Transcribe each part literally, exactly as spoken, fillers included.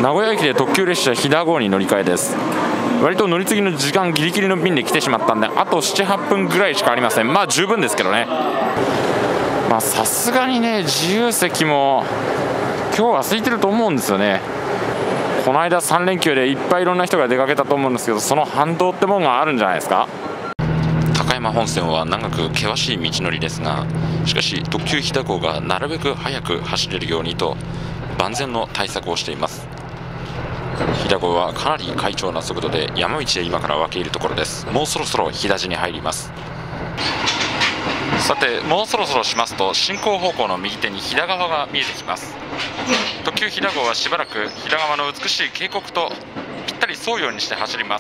名古屋駅で特急列車飛騨号に乗り換えです。割と乗り継ぎの時間ギリギリの便で来てしまったんで、あとなな、はっぷんぐらいしかありません。まあ十分ですけどね。まあさすがにね、自由席も今日は空いてると思うんですよね。この間さん連休でいっぱいいろんな人が出かけたと思うんですけど、その反動ってものがあるんじゃないですか。高山本線は長く険しい道のりですが、しかし特急飛騨号がなるべく早く走れるようにと万全の対策をしています。飛騨号はかなり快調な速度で山道へ今から分け入るところです。もうそろそろ飛騨路に入ります。さて、もうそろそろしますと進行方向の右手に飛騨川が見えてきます。特急飛騨号はしばらく飛騨川の美しい渓谷とぴったり沿うようにして走ります。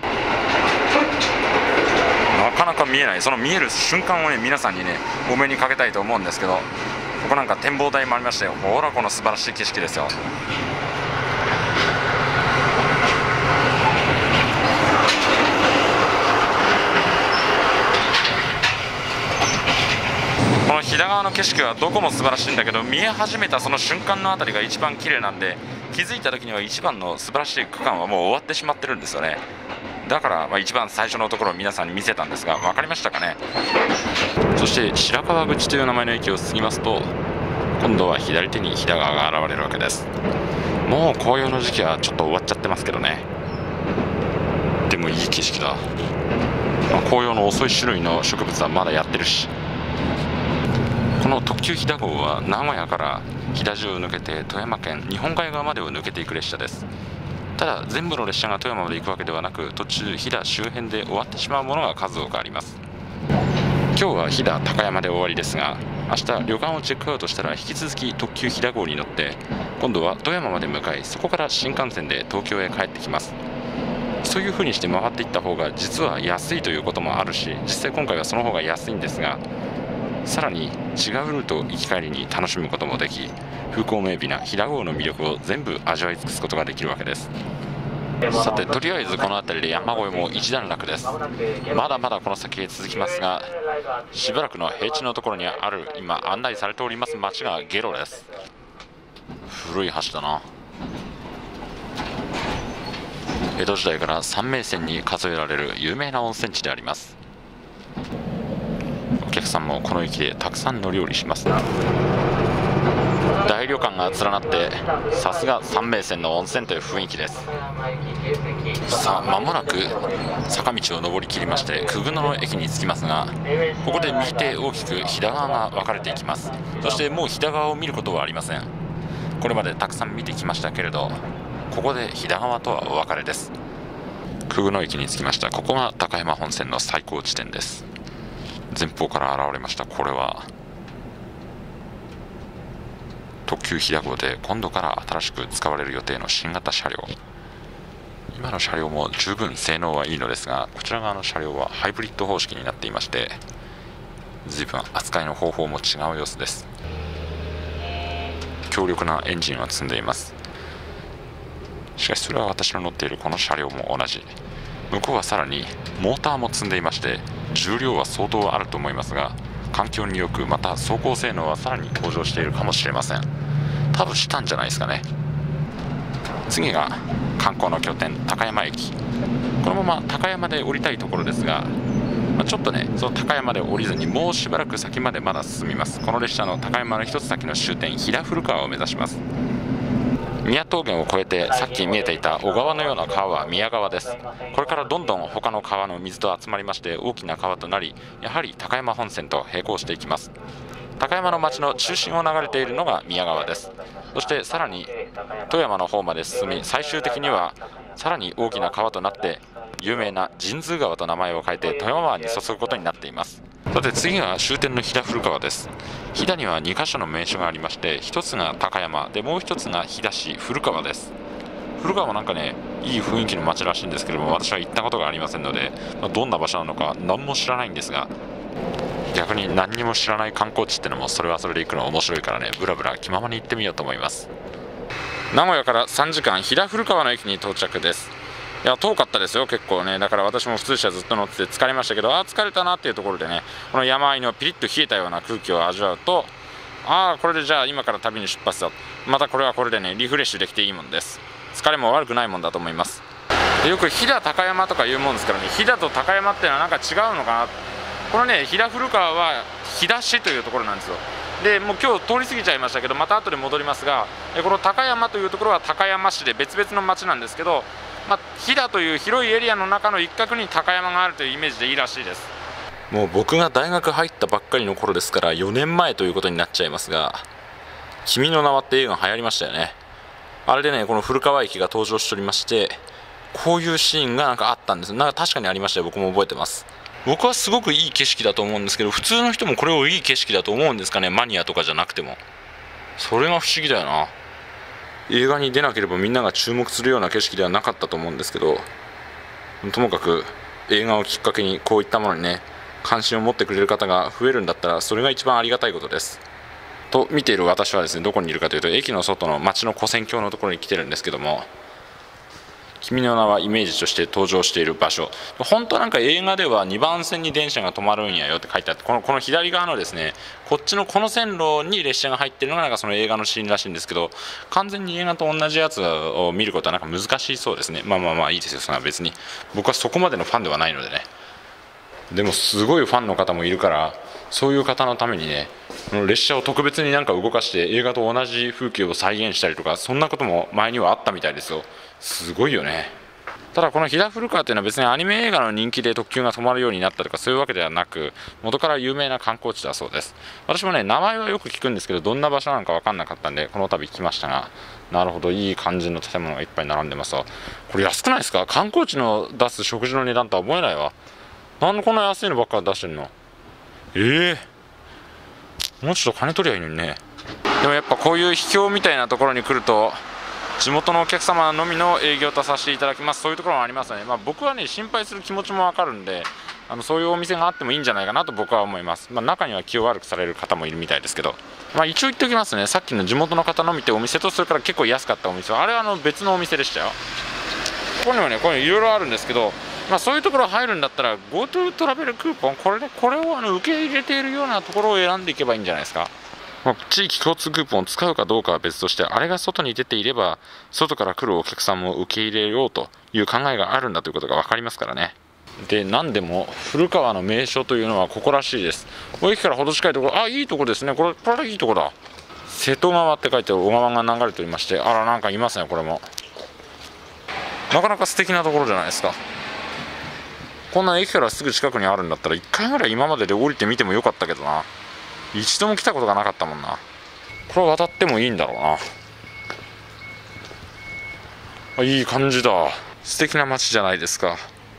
なかなか見えない、その見える瞬間をね、皆さんにねお目にかけたいと思うんですけど、ここなんか展望台もありまして、ほらこの素晴らしい景色ですよ。この飛騨川の景色はどこも素晴らしいんだけど、見え始めたその瞬間のあたりが一番綺麗なんで、気づいた時には一番の素晴らしい区間はもう終わってしまってるんですよね。だからまあ一番最初のところを皆さんに見せたんですが、分かりましたかね。そして白川口という名前の駅を過ぎますと、今度は左手に飛騨川が現れるわけです。もう紅葉の時期はちょっと終わっちゃってますけどね。でもいい景色だ。まあ、紅葉の遅い種類の植物はまだやってるし。この特急飛騨号は名古屋から飛騨路を抜けて富山県日本海側までを抜けていく列車です。ただ全部の列車が富山まで行くわけではなく、途中飛騨周辺で終わってしまうものが数多くあります。今日は飛騨高山で終わりですが、明日旅館をチェックアウトしたら引き続き特急飛騨号に乗って今度は富山まで向かい、そこから新幹線で東京へ帰ってきます。そういう風にして回っていった方が実は安いということもあるし、実際今回はその方が安いんですが、さらに違うルートを行き帰りに楽しむこともでき、風光明媚な飛騨号の魅力を全部味わい尽くすことができるわけです。さて、とりあえずこの辺りで山越えも一段落です。まだまだこの先へ続きますが、しばらくの平地のところにある今案内されております町が下呂です。古い橋だな。江戸時代から三名泉に数えられる有名な温泉地であります。お客さんもこの駅でたくさん乗り降りします。大旅館が連なって、さすが三名泉の温泉という雰囲気です。さあ、間もなく坂道を上りきりまして久久野の駅に着きますが、ここで右手大きく飛騨川が分かれていきます。そしてもう飛騨川を見ることはありません。これまでたくさん見てきましたけれど、ここで飛騨川とはお別れです。久久野駅に着きました。ここが高山本線の最高地点です。前方から現れました。これは特急飛騨号で今度から新しく使われる予定の新型車両。今の車両も十分性能はいいのですが、こちら側の車両はハイブリッド方式になっていまして、随分扱いの方法も違う様子です。強力なエンジンを積んでいます。しかしそれは私の乗っているこの車両も同じ。向こうはさらにモーターも積んでいまして、重量は相当あると思いますが、環境によく、また走行性能はさらに向上しているかもしれません。多分したんじゃないですかね。次が観光の拠点高山駅。このまま高山で降りたいところですが、まあ、ちょっとね、その高山で降りずにもうしばらく先までまだ進みます。この列車の高山の一つ先の終点飛騨古川を目指します。宮峠を越えてさっき見えていた小川のような川は宮川です。これからどんどん他の川の水と集まりまして大きな川となり、やはり高山本線と並行していきます。高山の町の中心を流れているのが宮川です。そしてさらに富山の方まで進み、最終的にはさらに大きな川となって有名な神通川と名前を変えて富山湾に注ぐことになっています。さて次が終点の飛騨古川です。飛騨にはにか所の名所がありまして、ひとつが高山で、もうひとつが飛騨市古川です。古川もなんかね、いい雰囲気の街らしいんですけども、私は行ったことがありませんので、まあ、どんな場所なのか何も知らないんですが、逆に何にも知らない観光地ってのもそれはそれで行くの面白いからね、ブラブラ気ままに行ってみようと思います。名古屋からさんじかん、飛騨古川の駅に到着です。いや、遠かったですよ、結構ね。だから私も普通車ずっと乗ってて疲れましたけど、ああ疲れたなっていうところでね、この山あいのピリッと冷えたような空気を味わうと、ああこれでじゃあ今から旅に出発だ、またこれはこれでねリフレッシュできていいもんです。 疲れも悪くないもんだと思います。でよく飛騨高山とか言うもんですからね、飛騨と高山っていうのはなんか違うのかな。このね飛騨古川は飛騨市というところなんですよ。でもう今日通り過ぎちゃいましたけど、また後で戻りますが、この高山というところは高山市で別々の町なんですけど、まあ、飛騨という広いエリアの中の一角に高山があるというイメージでいいらしいです。もう僕が大学入ったばっかりの頃ですからよねんまえということになっちゃいますが、君の名はって映画流行りましたよね。あれでねこの古川駅が登場しておりまして、こういうシーンがなんかあったんです。なんか確かにありましたよ。僕も覚えてます。僕はすごくいい景色だと思うんですけど、普通の人もこれをいい景色だと思うんですかね。マニアとかじゃなくても。それが不思議だよな。映画に出なければみんなが注目するような景色ではなかったと思うんですけど、ともかく映画をきっかけにこういったものにね関心を持ってくれる方が増えるんだったら、それが一番ありがたいことです。と見ている私はですね、どこにいるかというと、駅の外の街の跨線橋のところに来てるんですけども、君の名はイメージとして登場している場所、本当はなんか映画ではにばん線に電車が止まるんやよって書いてあって、このこの左側のですねこっちのこの線路に列車が入っているのがなんかその映画のシーンらしいんですけど、完全に映画と同じやつを見ることはなんか難しいそうですね。まあまあまあいいですよ、それは別に。僕はそこまでのファンではないのでね。でもすごいファンの方もいるから、そういう方のためにね列車を特別になんか動かして映画と同じ風景を再現したりとか、そんなことも前にはあったみたいですよ。すごいよね。ただこの飛騨古川というのは別にアニメ映画の人気で特急が止まるようになったとかそういうわけではなく、元から有名な観光地だそうです。私もね名前はよく聞くんですけど、どんな場所なのか分かんなかったんでこの度来ましたが、なるほど、いい感じの建物がいっぱい並んでますわ。これ安くないですか？観光地の出す食事の値段とは思えないわ。なんでこんな安いのばっかり出してるの？ええー、もうちょっと金取りゃいいのにね。でもやっぱこういう秘境みたいなところに来ると地元のお客様のみの営業とさせていただきます、そういうところもありますね。まあ、僕はね心配する気持ちも分かるんで、あのそういうお店があってもいいんじゃないかなと僕は思います。まあ、中には気を悪くされる方もいるみたいですけど、まあ、一応言っておきますね、さっきの地元の方のみってお店と、それから結構安かったお店はあれはあの別のお店でしたよ。ここにはねこういういろいろあるんですけど、まあ、そういうところ入るんだったら GoTo トラベルクーポン、これねこれをあの受け入れているようなところを選んでいけばいいんじゃないですか。まあ、地域共通クーポンを使うかどうかは別として、あれが外に出ていれば外から来るお客さんも受け入れようという考えがあるんだということが分かりますからね。で何でも古川の名所というのはここらしいです。駅からほど近いところ、あいいとこですね、これこれいいとこだ。瀬戸川って書いてある小川が流れておりまして、あらなんかいますね。これもなかなか素敵なところじゃないですか。こんな駅からすぐ近くにあるんだったらいっかいぐらい今までで降りてみてもよかったけどな。一度も来たことがなかったもんな。これ渡ってもいいんだろうな。あ、いい感じだ。素敵な街じゃないですか。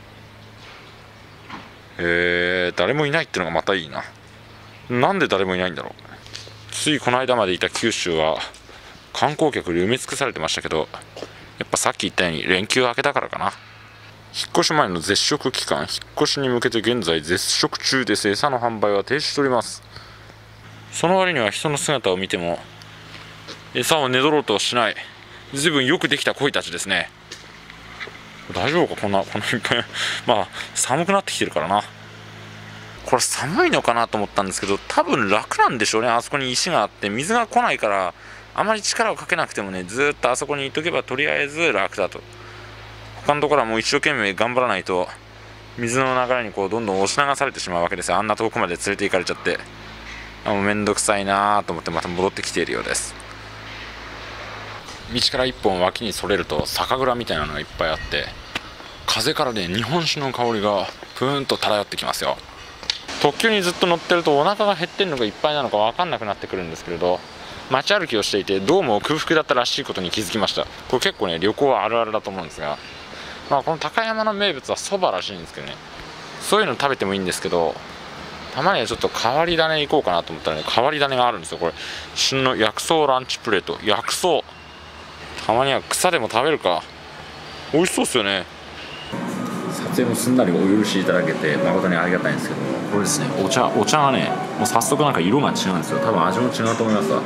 えー、誰もいないってのがまたいいな。なんで誰もいないんだろう。ついこの間までいた九州は観光客で埋め尽くされてましたけど、やっぱさっき言ったように連休明けだからかな。引っ越し前の絶食期間、引っ越しに向けて現在絶食中です。餌の販売は停止しております。その割には人の姿を見ても餌をねどろうとしない、随分よくできた鯉たちですね。大丈夫か、こんなこんないっぱいまあ寒くなってきてるからな。これ寒いのかなと思ったんですけど、多分楽なんでしょうね。あそこに石があって水が来ないから、あまり力をかけなくてもね、ずっとあそこにいとけばとりあえず楽だと。他のところはもう一生懸命頑張らないと水の流れにこうどんどん押し流されてしまうわけですよ。あんな遠くまで連れて行かれちゃって、あもうめんどくさいなと思ってまた戻ってきているようです。道から一本脇にそれると酒蔵みたいなのがいっぱいあって、風からね日本酒の香りがプーンと漂ってきますよ。特急にずっと乗ってるとお腹が減ってるのかいっぱいなのか分かんなくなってくるんですけれど、街歩きをしていてどうも空腹だったらしいことに気づきました。これ結構ね旅行はあるあるだと思うんですが、まあ、この高山の名物はそばらしいんですけどね、そういうの食べてもいいんですけど、たまにはちょっと変わり種行こうかなと思ったらね、変わり種があるんですよ。これ旬の薬草ランチプレート、薬草、たまには草でも食べるか。美味しそうですよね。撮影もすんなりお許しいただけて誠にありがたいんですけど、これですね、お茶お茶がねもう早速なんか色が違うんですよ。多分味も違うと思いますわ。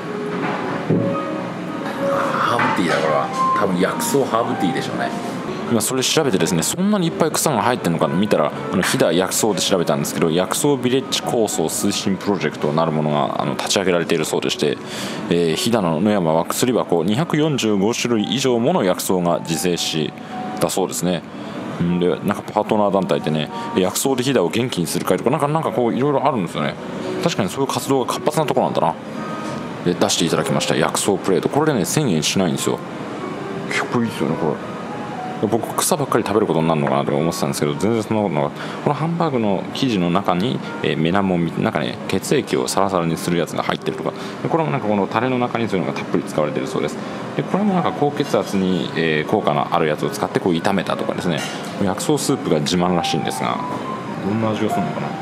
ハーブティーだ、これは多分薬草ハーブティーでしょうね。 今それ調べてですね、そんなにいっぱい草が入ってるのか見たら、あの飛騨薬草で調べたんですけど、薬草ビレッジ構想推進プロジェクトなるものがあの立ち上げられているそうでして、えー、飛騨の野山は薬箱にひゃくよんじゅうごしゅるい以上もの薬草が自生しだそうですね。でなんかパートナー団体でね、薬草で飛騨を元気にする会とかなんかなんかこういろいろあるんですよね。確かにそういう活動が活発なところなんだな。で出していただきました薬草プレート、これでねせんえんしないんですよ。結構いいですよねこれ。僕草ばっかり食べることになるのかなと思ってたんですけど、全然そんなことなかった。このハンバーグの生地の中に、えー、メナモンなんかね血液をサラサラにするやつが入ってるとか、これもなんかこのタレの中にそういうのがたっぷり使われているそうです。でこれもなんか高血圧に、えー、効果のあるやつを使ってこう炒めたとかですね、薬草スープが自慢らしいんですが、どんな味がするのかな。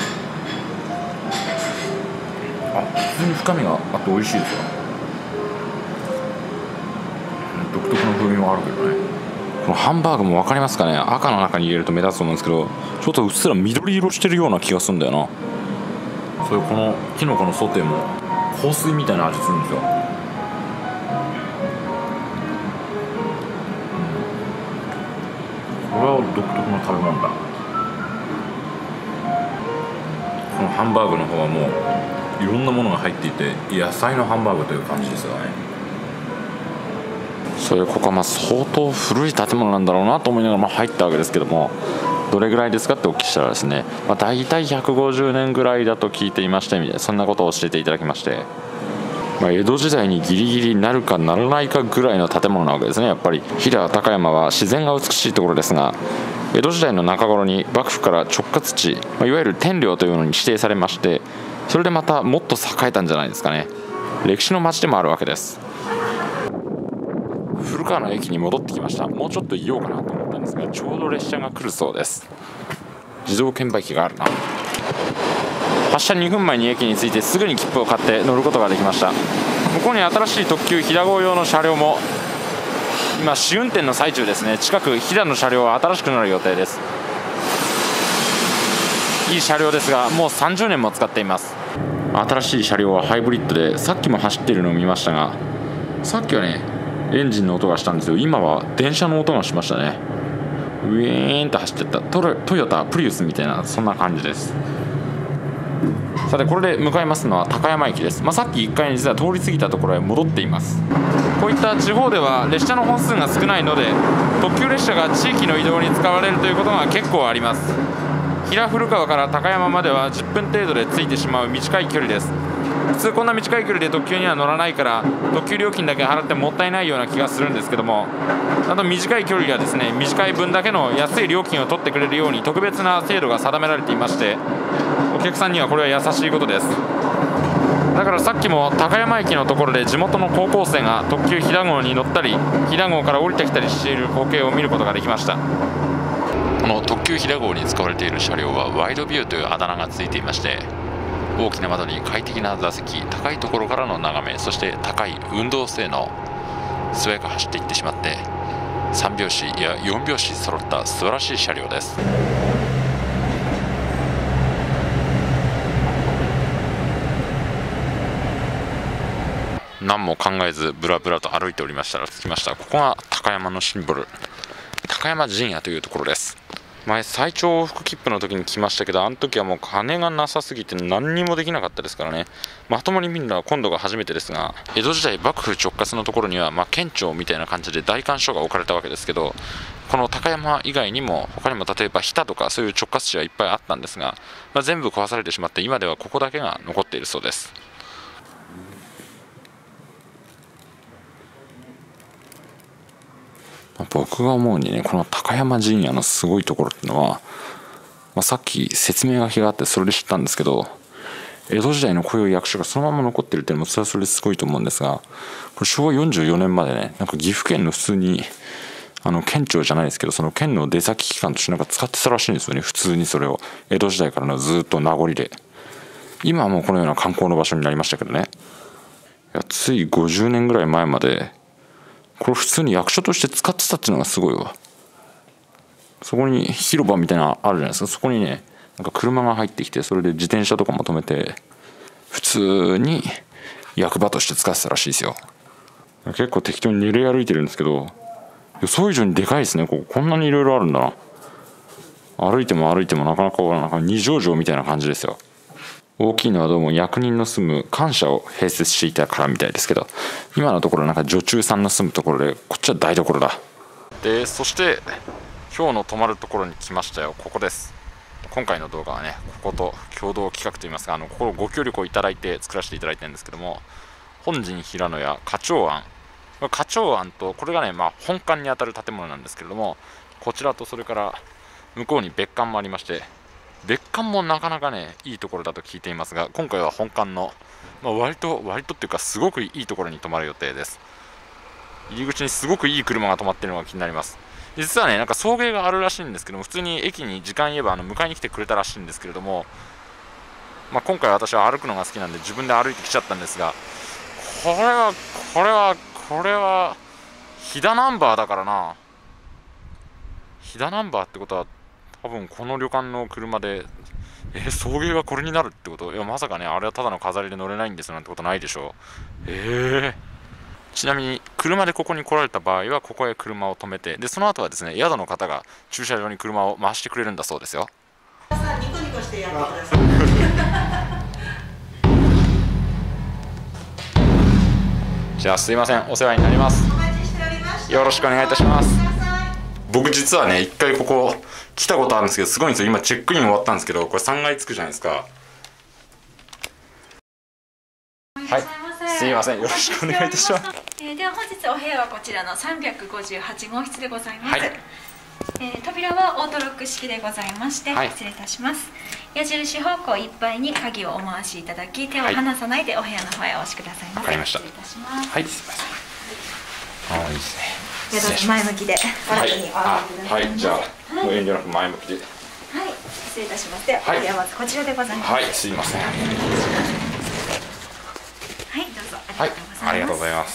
あ、普通に深みがあって美味しいですよ。独特の風味もあるけどね。このハンバーグも分かりますかね。赤の中に入れると目立つと思うんですけど、ちょっとうっすら緑色してるような気がするんだよな。そういうこのキノコのソテーも香水みたいな味するんですよ。これは独特の食べ物だ。このハンバーグの方はもういろんなものが入っていて野菜のハンバーグという感じですよね。それここはまあ相当古い建物なんだろうなと思いながらまあ入ったわけですけども、どれぐらいですかってお聞きしたらですね、まあ、大体ひゃくごじゅうねんぐらいだと聞いていましてみたいな、そんなことを教えていただきまして、まあ、江戸時代にギリギリなるかならないかぐらいの建物なわけですね。やっぱり飛騨高山は自然が美しいところですが、江戸時代の中頃に幕府から直轄地、まあ、いわゆる天領というのに指定されまして、それでまたもっと栄えたんじゃないですかね。歴史の街でもあるわけです。古川の駅に戻ってきました。もうちょっといようかなと思ったんですが、ちょうど列車が来るそうです。自動券売機があるな。発車にふんまえに駅に着いてすぐに切符を買って乗ることができました。向こうに新しい特急飛騨号用の車両も今試運転の最中ですね。近く飛騨の車両は新しくなる予定です。いい車両ですがもうさんじゅうねんも使っています。新しい車両はハイブリッドで、さっきも走っているのを見ましたが、さっきはねエンジンの音がしたんですよ。今は電車の音がしましたね。ウィーンと走っていったトロトヨタプリウスみたいな、そんな感じです。さてこれで向かいますのは高山駅です。まあ、さっきいっかいに実は通り過ぎたところへ戻っています。こういった地方では列車の本数が少ないので、特急列車が地域の移動に使われるということが結構あります。飛騨古川から高山まではじゅっぷん程度で着いてしまう短い距離です。普通こんな短い距離で特急には乗らないから、特急料金だけ払ってもったいないような気がするんですけども、あと短い距離はですね、短い分だけの安い料金を取ってくれるように特別な制度が定められていまして、お客さんにはこれは優しいことです。だからさっきも高山駅のところで地元の高校生が特急飛騨号に乗ったり飛騨号から降りてきたりしている光景を見ることができました。この特急飛騨号に使われている車両はワイドビューというあだ名がついていまして、大きな窓に快適な座席、高いところからの眺め、そして高い運動性能、素早く走っていってしまってさんびょうしいやよんびょうし揃った素晴らしい車両です。何も考えずブラブラと歩いておりましたら着きました。ここが高山のシンボル、高山陣屋というところです。前最長往復切符の時に来ましたけど、あの時はもう金がなさすぎて何にもできなかったですからね。まともに見るのは今度が初めてですが、江戸時代幕府直轄のところには、まあ、県庁みたいな感じで代官所が置かれたわけですけど、この高山以外にも他にも例えば日田とかそういう直轄地はいっぱいあったんですが、まあ、全部壊されてしまって今ではここだけが残っているそうです。僕が思うにね、この高山陣屋のすごいところっていうのは、まあ、さっき説明書きがあってそれで知ったんですけど、江戸時代のこういう役所がそのまま残ってるっていうのもそれはそれですごいと思うんですが、これしょうわよんじゅうよねんまでね、なんか岐阜県の普通にあの県庁じゃないですけど、その県の出先機関としてなんか使ってたらしいんですよね。普通にそれを江戸時代からのずっと名残で、今はもうこのような観光の場所になりましたけどね。いやついごじゅうねんぐらい前までこれ普通に役所として使ってたっていうのがすごいわ。そこに広場みたいなのあるじゃないですか。そこにねなんか車が入ってきて、それで自転車とかも止めて普通に役場として使ってたらしいですよ。結構適当に練り歩いてるんですけど、 予想以上にでかいですね。こここんなにいろいろあるんだな。歩いても歩いてもなかなかなんか二条城みたいな感じですよ。大きいのはどうも役人の住む官舎を併設していたからみたいですけど、今のところなんか女中さんの住むところで、こっちは台所だ。でそして今日の泊まるところに来ましたよ。ここです。今回の動画はね、ここと共同企画といいますか、あのここをご協力をいただいて作らせていただいてるんですけども、本陣平野屋花鳥庵、花鳥庵とこれがね、まあ、本館にあたる建物なんですけれども、こちらとそれから向こうに別館もありまして、別館もなかなかねいいところだと聞いていますが、今回は本館の、まあ、割と割とっていうかすごくいいところに泊まる予定です。入り口にすごくいい車が止まっているのが気になります。実はね、なんか送迎があるらしいんですけども、普通に駅に時間言えばあの迎えに来てくれたらしいんですけれども、まあ、今回私は歩くのが好きなんで自分で歩いてきちゃったんですが、これはこれはこれは飛騨ナンバーだからな。飛騨ナンバーってことは多分この旅館の車で、えー、送迎がこれになるってこと？いや、まさかね、あれはただの飾りで乗れないんですなんてことないでしょう。えーちなみに車でここに来られた場合はここへ車を止めて、でその後はですね、宿の方が駐車場に車を回してくれるんだそうですよ。ニコニコしてやってください。じゃあすいません、お世話になります。よろしくお願いいたします。僕実はね一回ここ来たことあるんですけど、すごいんですよ。今チェックイン終わったんですけど、これさんがいつくじゃないですか。はい、すいません、よろしくお願いいたします。 えー、では本日お部屋はこちらのさんびゃくごじゅうはちごうしつでございます。はい、えー、扉はオートロック式でございまして、はい、失礼いたします。矢印方向いっぱいに鍵をお回しいただき、手を離さないでお部屋の方へお押しくださいませ。わかりました。失礼いたします。はい、すいません。ああ、いいですね。 じゃあどうぞ前向きではい、はい、じゃあもう遠慮なく前向きで。はい、 失礼いたします。では、はい、ではまずこちらでございます。 はい、すいません。はい、 どうぞ。はい、ありがとうございます。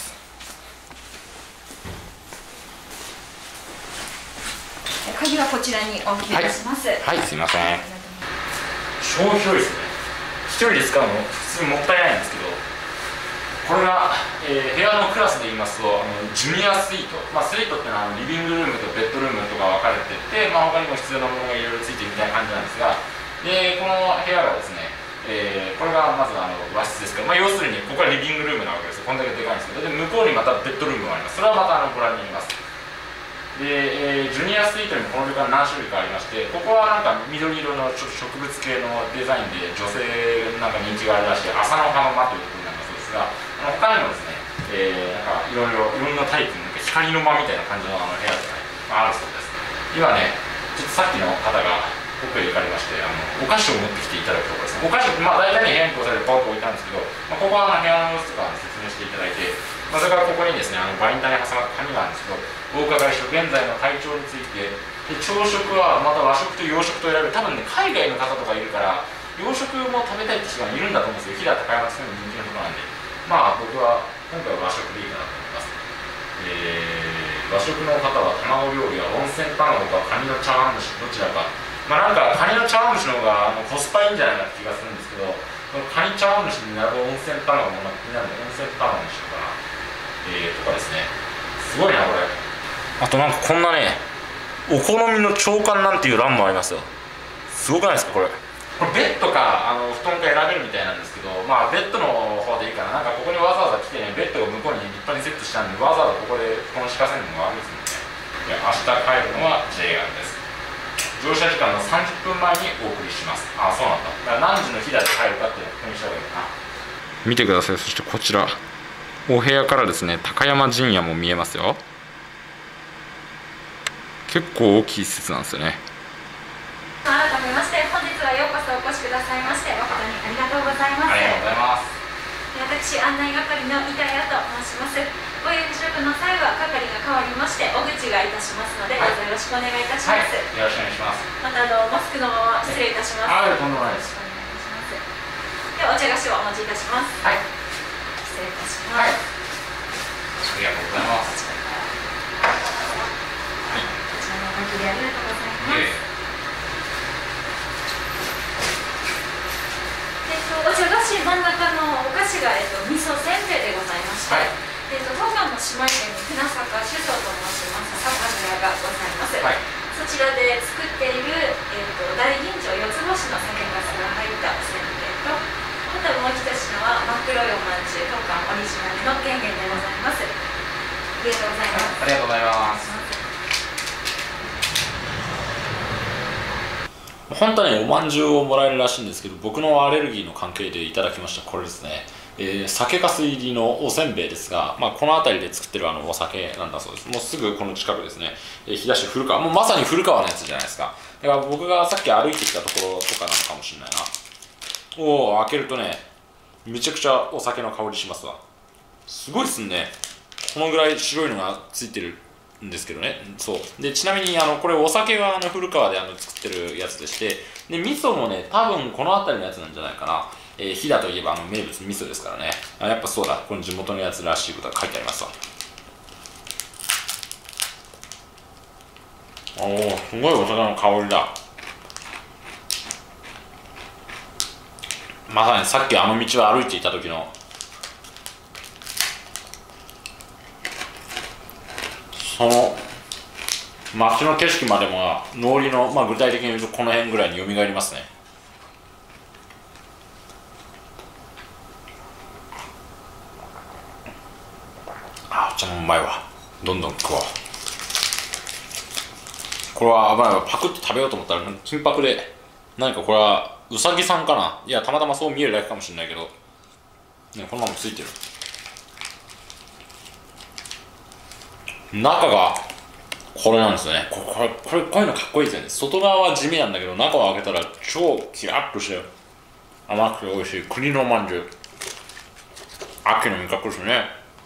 鍵はこちらにお受けいたします。はい、 はい、すいません。超広いですね。一人で使うの普通もったいないんですけど、これが、えー、部屋のクラスで言いますと、あのジュニアスイート、まあ、スイートってのはあのリビングルームとベッドルームとか分かれてて、まあ、他にも必要なものがいろいろついてるみたいな感じなんですが、でこの部屋がですね、えー、これがまずあの和室ですけど、まあ、要するにここはリビングルームなわけですよ。こんだけでかいんですけど、で向こうにまたベッドルームがあります。それはまたあのご覧になります。で、えー、ジュニアスイートにもこの旅館何種類かありまして、ここはなんか緑色のちょっと植物系のデザインで女性なんか人気があるらしい朝の葉の間というところなんだそうですが、あの他にもですね、えー、なんかいろいろいろんなタイプの光の間みたいな感じのあの部屋が、ね、まあ、あるそうです。今ね、ちょっとさっきの方が奥へ行かれまして、あのお菓子を持ってきていただくところですね。お菓子、まあ大体ね、部屋にこうされてポンと置いたんですけど、まあ、ここは部屋の様子とか説明していただいて、まあ、それからここにですね、あのバインダーに挟まった紙があるんですけど、お伺いして現在の体調について、で朝食はまた和食と洋食と選べる、多分ね、海外の方とかいるから、洋食も食べたいって人がいるんだと思うんですよ。飛騨高山というの人気のところなんで、まあ僕は今回は和食でいいかなと思います。えー、和食の方は卵料理や温泉卵かカニの茶碗蒸し、どちらか。まあなんかカニの茶碗蒸しの方があのコスパいいんじゃないかって気がするんですけど、このカニ茶碗蒸しに並ぶ温泉卵も気になるので、温泉卵にしようかな。えー、とかですね。すごいなこれ。あとなんかこんなね、お好みの長官なんていう欄もありますよ。すごくないですかこれ。これベッドかあの布団か選べるみたいなんですけど、まあベッドの方でいいかな。なんかここにわざわざ来てね、ベッドを向こうに立派にセットしたんで、わざわざここで布団敷かせるのが悪いですもんね。いや、明日帰るのは ジェイアール です。乗車時間のさんじゅっぷんまえにお送りします。ああ、そうなんだ。だから何時の日だで帰るかっていうのを確認した方がいいかな。見てください。そしてこちらお部屋からですね、高山陣屋も見えますよ。結構大きい施設なんですよね。 改めまして本日はようこそお越しくださいまして誠にありがとうございます。 ありがとうございます。 私案内係の板谷と申します。ご夕食の際は係が変わりましてお口がいたしますので、どうぞよろしくお願いいたします。はい、 よろしくお願いします。 またあのマスクのまま失礼いたします。 はい、とんでもないです。 よろしくお願いします。ではお茶菓子をお持ちいたします。はい、失礼いたします。はい、 ありがとうございます。 はい、こちらのおかげでありがとうございます。えっと、お茶菓子真ん中のお菓子が、えっと、味噌せんべいでございまして、はい、えっと、当館の姉妹店の船坂酒造と申しますがございます。 はい、 そちらで作っている、えー、と大吟醸四つ星の酒粕が入ったおせんべいと、またもう一品は真っ黒いおまんじゅう当館オリジナルの原源でございます。ありがとうございます。 ありがとうございます。本当はね、おまんじゅうをもらえるらしいんですけど、僕のアレルギーの関係でいただきました。これですね、えー、酒粕入りのおせんべいですが、まあ、この辺りで作ってるあのお酒なんだそうです。もうすぐこの近くですね、えー、飛騨市古川、もうまさに古川のやつじゃないですか。だから僕がさっき歩いてきたところとかなのかもしれないな。おお、開けるとね、めちゃくちゃお酒の香りしますわ。すごいっすね。このぐらい白いのがついてるんですけどね。そうで、ちなみにあのこれお酒はあの古川であの作ってるやつでして、で味噌もね、多分この辺りのやつなんじゃないかな。えー、飛騨といえばあの名物味噌ですからね。あ、やっぱそうだ、この地元のやつらしいことが書いてありますわ。おお、すごいお酒の香りだ。まさにさっきあの道を歩いていた時のその街の景色までも脳裏の、まあ、具体的に言うとこの辺ぐらいに蘇りますね。あ、お茶もうまいわ。どんどん食おう。これは危ないわ。パクって食べようと思ったら金箔で、何かこれはうさぎさんかな。いや、たまたまそう見えるだけかもしれないけど、ね、このままついてる。中がこれなんですよね。これ、これ、こういうのかっこいいですよね。外側は地味なんだけど、中を開けたら超キラッとして甘くて美味しい栗のまんじゅう。秋の味覚ですね。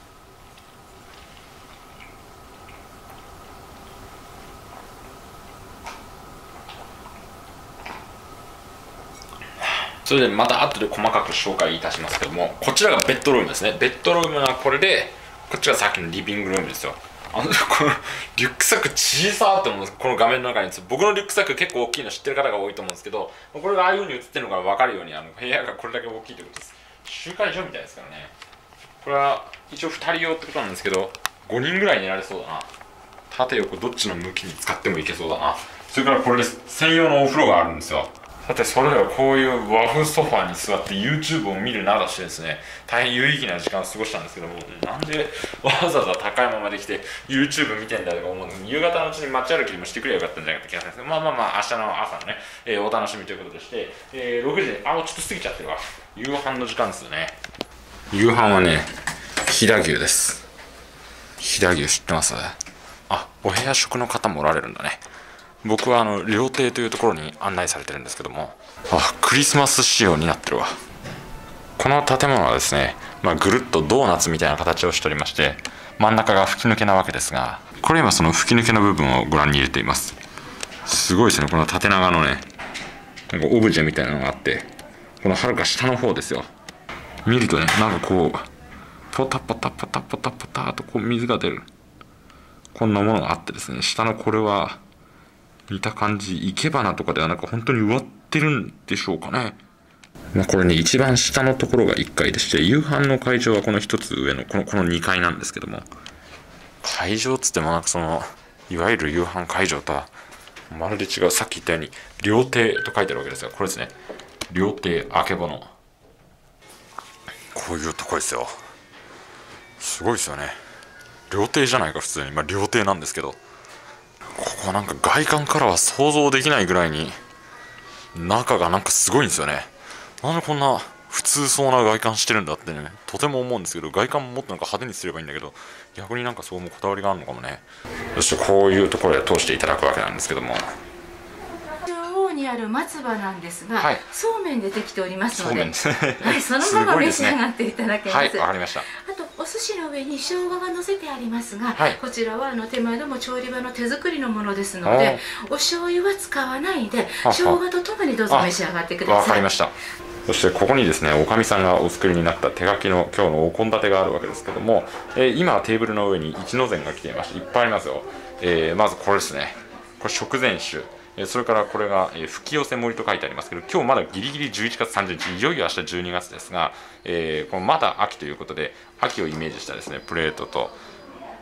それでまた後で細かく紹介いたしますけども、こちらがベッドルームですね。ベッドルームはこれで、こっちがさっきのリビングルームですよ。あのこのリュックサック小さーって思うんです。この画面の中に。僕のリュックサック結構大きいの知ってる方が多いと思うんですけど、これがああいう風に映ってるのが分かるように、あの部屋がこれだけ大きいということです。集会所みたいですからね。これは一応ふたり用ってことなんですけど、ごにんぐらい寝られそうだな。縦横どっちの向きに使ってもいけそうだな。それからこれです。専用のお風呂があるんですよ。さて、それではこういう和風ソファーに座って YouTube を見るなどしてですね、大変有意義な時間を過ごしたんですけども、なんでわざわざ高いままで来て YouTube 見てんだとか思うんです。夕方のうちに街歩きでもしてくればよかったんじゃないかって気がするんですけど、まあまあまあ、明日の朝のね、えー、お楽しみということでして、えー、ろくじで、あ、ちょっと過ぎちゃってるわ。夕飯の時間ですよね。夕飯はね、飛騨牛です。飛騨牛知ってます？あ、お部屋食の方もおられるんだね。僕はあの料亭というところに案内されてるんですけども、あ、クリスマス仕様になってるわ。この建物はですね、まあ、ぐるっとドーナツみたいな形をしておりまして、真ん中が吹き抜けなわけですが、これ今その吹き抜けの部分をご覧に入れています。すごいですね。この縦長のね、なんかオブジェみたいなのがあって、このはるか下の方ですよ。見るとね、なんかこうポタポタポタポタポタとこう水が出る、こんなものがあってですね、下のこれは見た感じ生け花とかではなく本当に植わってるんでしょうかね。まあこれね、一番下のところがいっかいでして、夕飯の会場はこの一つ上のこのこのにかいなんですけども、会場っつってもなんかそのいわゆる夕飯会場とはまるで違う。さっき言ったように料亭と書いてあるわけですよ。これですね、料亭あけぼの。こういうとこですよ。すごいですよね。料亭じゃないか普通に。まあ料亭なんですけど、ここはなんか外観からは想像できないぐらいに中がなんかすごいんですよね。なんでこんな普通そうな外観してるんだってね、とても思うんですけど、外観ももっとなんか派手にすればいいんだけど、逆になんかそうもこだわりがあるのかもね。そしてこういうところで通していただくわけなんですけども、 中央にある松葉なんですが、はい、そうめんでできておりますので、 そうめんですね、 はい、そのまま召し上がっていただけます。 はい、わかりました。 あとお寿司の上に生姜が乗せてありますが、 はい、こちらはあの手前でも調理場の手作りのものですので、お醤油は使わないで生姜とともにどうぞ召し上がってください。 わかりました。そしてここにですね、おかみさんがお作りになった手書きの今日のお献立があるわけですけども、えー、今テーブルの上に一の膳が来ていまして、いっぱいありますよ。えー、まずこれですね、これ食前酒、えー、それからこれが、えー、吹き寄せ盛りと書いてありますけど、今日まだギリギリじゅういちがつさんじゅうにち、いよいよ明日じゅうにがつですが、えー、このまだ秋ということで秋をイメージしたですねプレートと、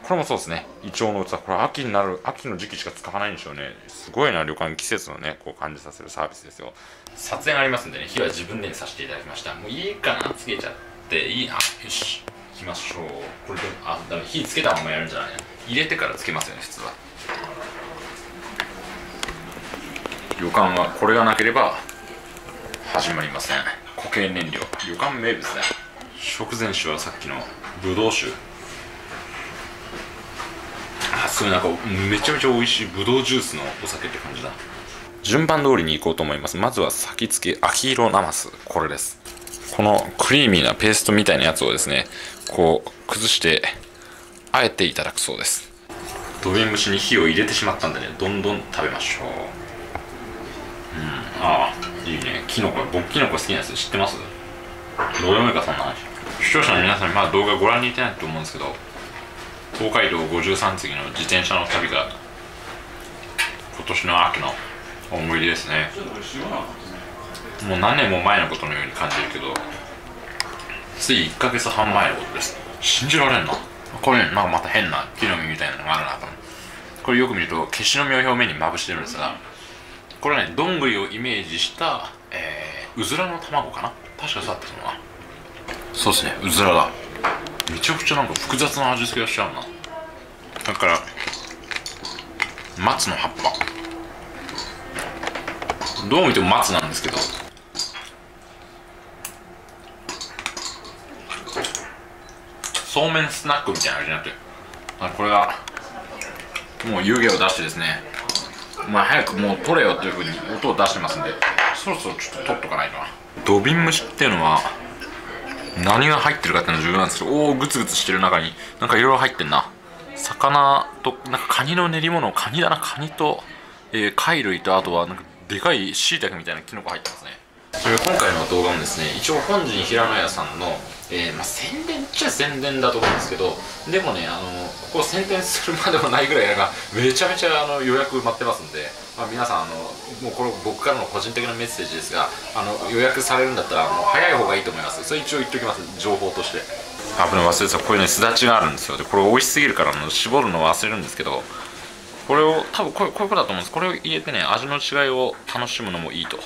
これもそうですね。イチョウの器。これ秋になる、秋の時期しか使わないんでしょうね。すごいな、旅館季節のね、こう感じさせるサービスですよ。撮影がありますんでね、火は自分でにさせていただきました。もういいかな、つけちゃっていいな。よし、行きましょう。これで、あ、だめ、火つけたままやるんじゃないね。入れてからつけますよね、普通は。旅館はこれがなければ始まりません。固形燃料、旅館名物だ。食前酒はさっきのぶどう酒。あ、すごいなんかめちゃめちゃ美味しいぶどうジュースのお酒って感じだ。順番通りに行こうと思います。まずは先付け秋色なます。これです。このクリーミーなペーストみたいなやつをですね、こう崩してあえていただくそうです。土瓶蒸しに火を入れてしまったんでね、どんどん食べましょう。うん、ああ、いいね。キノコ、僕キノコ好きなやつ知ってます？どうでもいいか、そんな話。視聴者の皆さんにまだ動画ご覧にいてないと思うんですけど、東海道ごじゅうさん次の自転車の旅が今年の秋の思い出ですね。もう何年も前のことのように感じるけど、ついいっかげつはん前のことです。信じられんな。これ、ね、なんかまた変な木の実みたいなのがあるなと思う。これよく見ると消しの実を表面にまぶしてるんですが、これね、どんぐりをイメージした、えー、うずらの卵かな。確かそうだったのは。そうですね、うずらだ。めちゃくちゃなんか複雑な味付けがしちゃうな。だから松の葉っぱ、どう見ても松なんですけど、そうめんスナックみたいな味になってる。これがもう湯気を出してですね、まあ早くもう取れよというふうに音を出してますんで、そろそろちょっと取っとかないとな。土瓶蒸しっていうのは何が入ってるかっていうのが重要なんですけど、おお、グツグツしてる中になんかいろいろ入ってんな。魚となんかカニの練り物、カニだな、カニと、えー、貝類と、あとはなんかでかい椎茸みたいなキノコ入ってますね。それ今回の動画もですね、一応本陣平野屋さんの、えーまあ、宣伝っちゃ宣伝だと思うんですけど、でもね、あのここ宣伝するまでもないぐらいなんかめちゃめちゃあの予約埋まってますんで、まあ、皆さんあのもうこれ僕からの個人的なメッセージですが、あの予約されるんだったらもう早い方がいいと思います。それ一応言っておきます、情報として。あぶね、忘れてた。こういうね、すだちがあるんですよ。でこれ美味しすぎるからあの絞るの忘れるんですけど、これを多分こういうことだと思うんです。これを入れてね、味の違いを楽しむのもいいと。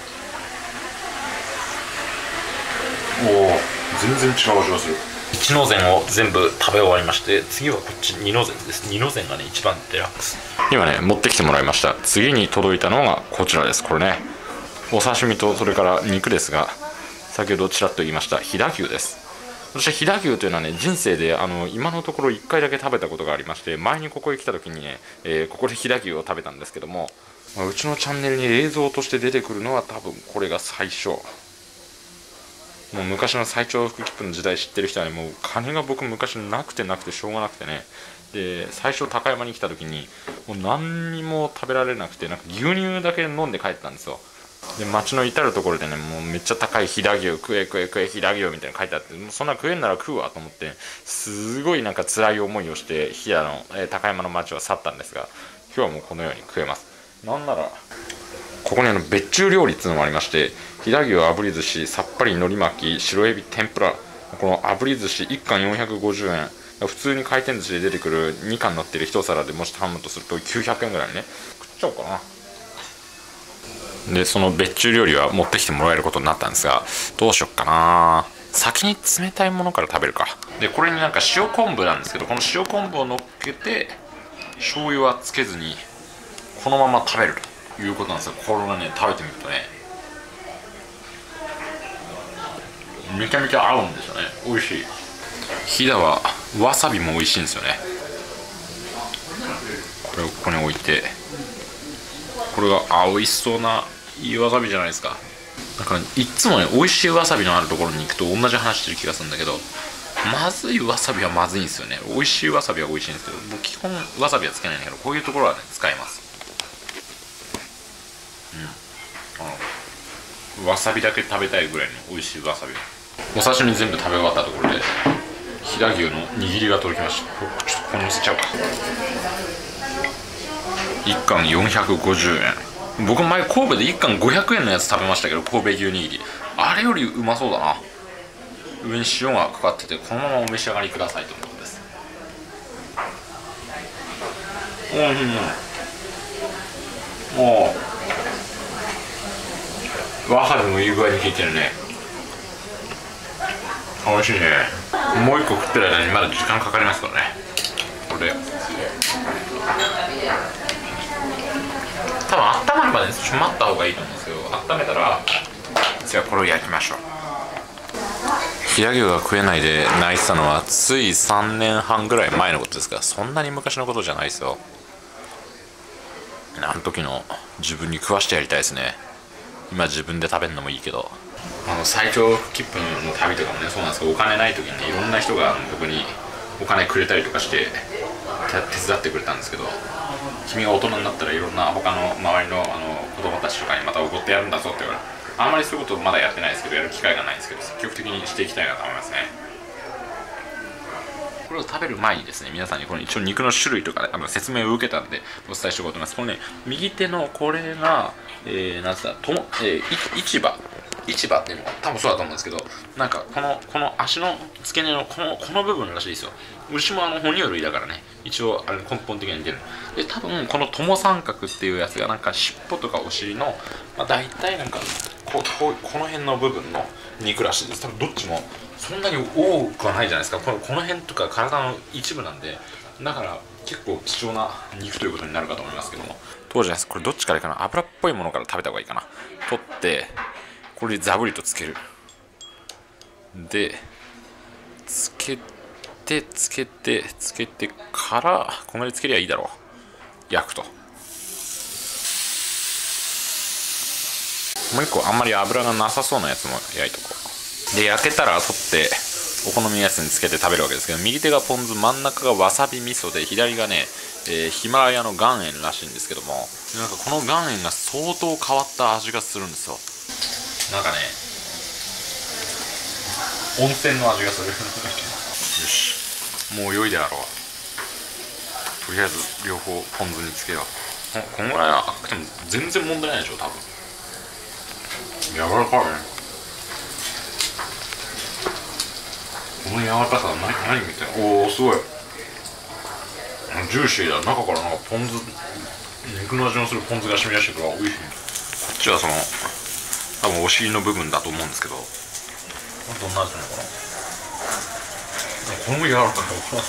おお、全然違う味がする。いちの膳を全部食べ終わりまして、次はこっちにの膳です。にの膳がね一番デラックス。今ね持ってきてもらいました。次に届いたのがこちらです。これね、お刺身とそれから肉ですが、先ほどちらっと言いました飛騨牛です。そして飛騨牛というのはね、人生であの今のところいっかいだけ食べたことがありまして、前にここへ来た時にね、えー、ここで飛騨牛を食べたんですけども、まあ、うちのチャンネルに映像として出てくるのは多分これが最初。もう昔の最長福切符の時代知ってる人はね、もう金が僕昔なくてなくてしょうがなくてね、で最初高山に来た時にもう何にも食べられなくて、なんか牛乳だけ飲んで帰ったんですよ。で街の至る所でね、もうめっちゃ高い飛騨牛食え食え食え飛騨牛みたいなの書いてあって、もうそんな食えんなら食うわと思って、すごいなんか辛い思いをして飛騨の、えー、高山の街は去ったんですが、今日はもうこのように食えます。なんならここにあの別注料理っていうのもありまして、飛騨牛炙り寿司、さっぱり海苔巻き、白エビ天ぷら、この炙り寿司いっ貫よんひゃくごじゅうえん、普通に回転寿司で出てくるに貫乗ってる一皿でもし頼むとするときゅうひゃくえんぐらいね、食っちゃおうかな。でその別注料理は持ってきてもらえることになったんですが、どうしよっかな。先に冷たいものから食べるか。でこれになんか塩昆布なんですけど、この塩昆布を乗っけて醤油はつけずにこのまま食べるということなんですよ。これがね、食べてみるとね、めちゃめちゃ合うんですよね。美味しい。飛騨はわさびも美味しいんですよね。これをここに置いて、これがあ美味しそうないいわさびじゃないですか。なんかいっつもね、美味しいわさびのあるところに行くと同じ話してる気がするんだけど、まずいわさびはまずいんですよね。美味しいわさびは美味しいんですけど、もう基本わさびはつけないんだけど、こういうところはね使います。うん、あのわさびだけ食べたいぐらいの美味しいわさび。お刺身全部食べ終わったところで飛騨牛の握りが届きました。ちょっとここに乗せちゃおうか。いっ貫よんひゃくごじゅうえん。僕前神戸でいっ貫ごひゃくえんのやつ食べましたけど、神戸牛握りあれよりうまそうだな。上に塩がかかってて、このままお召し上がりくださいということです。 おいしいね。もうわさびもいい具合に効いてるね。おいしいね。もう一個食ってる間にまだ時間かかりますからね。これで多分温まるまでちょっと待った方がいいと思うんですけど、温めたらじゃあこれを焼きましょう。飛騨牛が食えないで泣いてたのはついさんねんはんぐらい前のことですから、そんなに昔のことじゃないですよ。あの時の自分に食わしてやりたいですね。今自分で食べるのもいいけど、あの最長切符の旅とかもねそうなんですけど、お金ない時にねいろんな人が僕にお金くれたりとかして手伝ってくれたんですけど、君が大人になったらいろんな他の周りのあの子供たちとかにまたおごってやるんだぞって言われる。あんまりそういうことまだやってないですけど、やる機会がないんですけど、積極的にしていきたいなと思いますね。これを食べる前にですね、皆さんにこの一応肉の種類とか、ね、あの説明を受けたんでお伝えしておこうと思います。このね、右手のこれが、えー、なんつったとも、えー、市場市場っていうのは多分そうだと思うんですけど、なんかこのこの足の付け根のこのこの部分らしいですよ。牛もあの哺乳類だからね、一応あれ根本的に似てる。で多分この友三角っていうやつがなんか尻尾とかお尻の、まあ、大体なんかこここの辺の部分の肉らしいです。多分どっちもそんなに多くはないじゃないですか。このこの辺とか体の一部なんで、だから結構貴重な肉ということになるかと思いますけども、当時はこれどっちからいいかな、油っぽいものから食べた方がいいかな。取ってこれでザブリとつける。でつけてつけてつけてからこんぐらいつけりゃいいだろう。焼くと。もう一個あんまり油がなさそうなやつも焼いとこう。で焼けたら取ってお好みのやつにつけて食べるわけですけど、右手がポン酢、真ん中がわさび味噌で、左がね、えー、ヒマラヤの岩塩らしいんですけども、なんかこの岩塩が相当変わった味がするんですよ。なんかね、温泉の味がする。よし、もう良いであろう。とりあえず両方ポン酢につけよう。ここんぐらいはでも全然問題ないでしょ多分。柔らかいね。この柔らかさは何何みたいな。おおすごいジューシーだ。中からなんかポン酢、肉の味のするポン酢が染み出してるから美味しい。こっちはその多分お尻の部分だと思うんですけど、どんな味なのかな。これも柔らかい。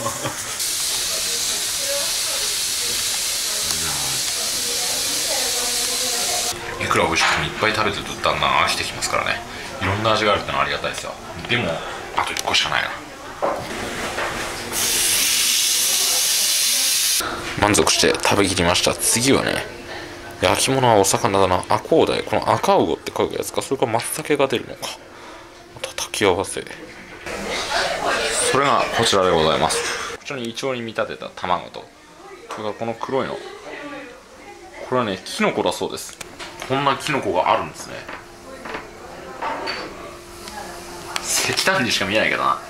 いくら美味しくてもいっぱい食べてるとだんだん飽きてきますからね。いろんな味があるってのはありがたいですよ。でもあといっこしかないな。満足して食べきりました。次はね、焼き物はお魚だな。アコウダイ、この赤魚って書くやつか、それから松茸が出るのか。また炊き合わせ。それがこちらでございます。こちらにイチョウに見立てた卵と、それからこの黒いの、これはねキノコだそうです。こんなキノコがあるんですね。石炭にしか見えないけどな。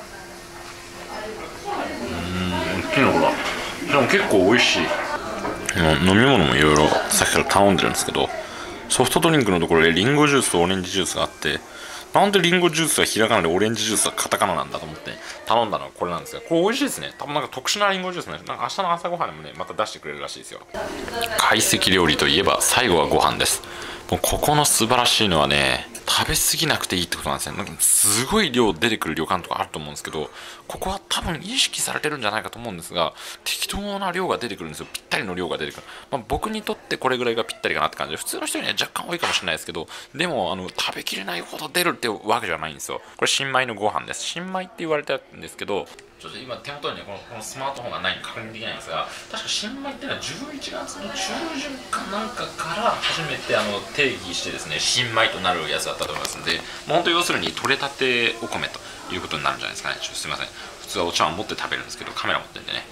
うーん、キノコだ。でも結構美味しい。飲み物もいろいろさっきから頼んでるんですけど、ソフトドリンクのところでリンゴジュースとオレンジジュースがあって、なんでリンゴジュースはひらがなでオレンジジュースはカタカナなんだと思って頼んだのがこれなんですが、これ美味しいですね。多分なんか特殊なリンゴジュースね。なんか明日の朝ごはんでもねまた出してくれるらしいですよ。懐石料理といえば最後はご飯です。もうここの素晴らしいのはね、食べ過ぎなくていいってことなんですね。なんかすごい量出てくる旅館とかあると思うんですけど、ここは多分意識されてるんじゃないかと思うんですが、適当な量が出てくるんですよ。ぴったりの量が出てくる。まあ、僕にとってこれぐらいがぴったりかなって感じで、普通の人には若干多いかもしれないですけど、でもあの食べきれないほど出るってわけじゃないんですよ。これ新米のご飯です。新米って言われたんですけど、ちょっと今手元にねこの、このスマートフォンがない確認できないんですが、確か新米っていうのはじゅういちがつの中旬かなんかから初めてあの定義してですね、新米となるやつだったと思いますので、もう本当要するに取れたてお米ということになるんじゃないですかね。ちょっとすいません、普通はお茶碗持って食べるんですけどカメラ持ってるんでね。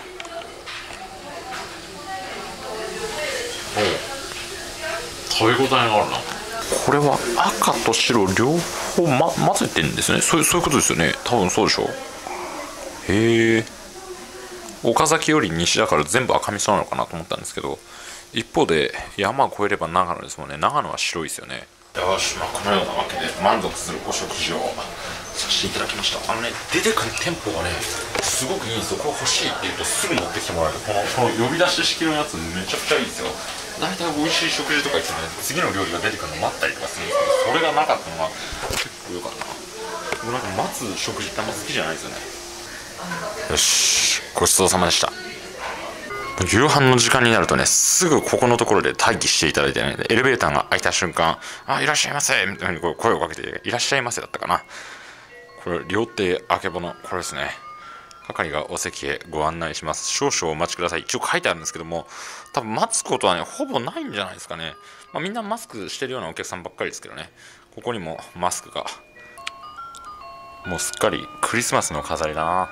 おお、食べ応えがあるな。これは赤と白両方、ま、混ぜてるんですね。そういう、そういうことですよね。多分そうでしょう。へえ。岡崎より西だから全部赤味噌なのかなと思ったんですけど、一方で山を越えれば長野ですもんね。長野は白いですよね。よし、まあ、このようなわけで満足するお食事をさせていただきました。あのね、出てくる店舗がねすごくいいんですよ。これ欲しいって言うとすぐ持ってきてもらえるこのこの呼び出し式のやつめちゃくちゃいいですよ。大体美味しい食事とか言ってね、次の料理が出てくるの待ったりとかするんですけど、それがなかったのが結構良かったな。僕なんか待つ食事ってあんま好きじゃないですよね。よし、ごちそうさまでした。夕飯の時間になるとね、すぐここのところで待機していただいてね、エレベーターが開いた瞬間、あ、いらっしゃいませみたいに声をかけて、いらっしゃいませだったかな。これ、料亭あけぼの、これですね。係がお席へご案内します。少々お待ちください。一応書いてあるんですけども、多分待つことはね、ほぼないんじゃないですかね。まあ、みんなマスクしてるようなお客さんばっかりですけどね。ここにもマスクが。もうすっかりクリスマスの飾りだな。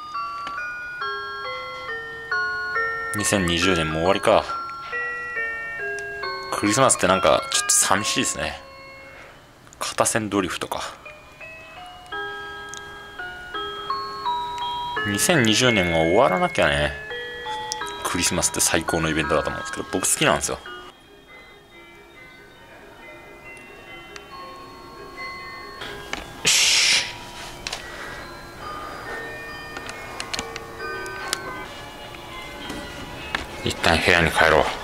にせんにじゅうねんも終わりか。クリスマスってなんかちょっと寂しいですね。片線ドリフとか。にせんにじゅうねんが終わらなきゃね、クリスマスって最高のイベントだと思うんですけど、僕好きなんですよ。よし、一旦部屋に帰ろう。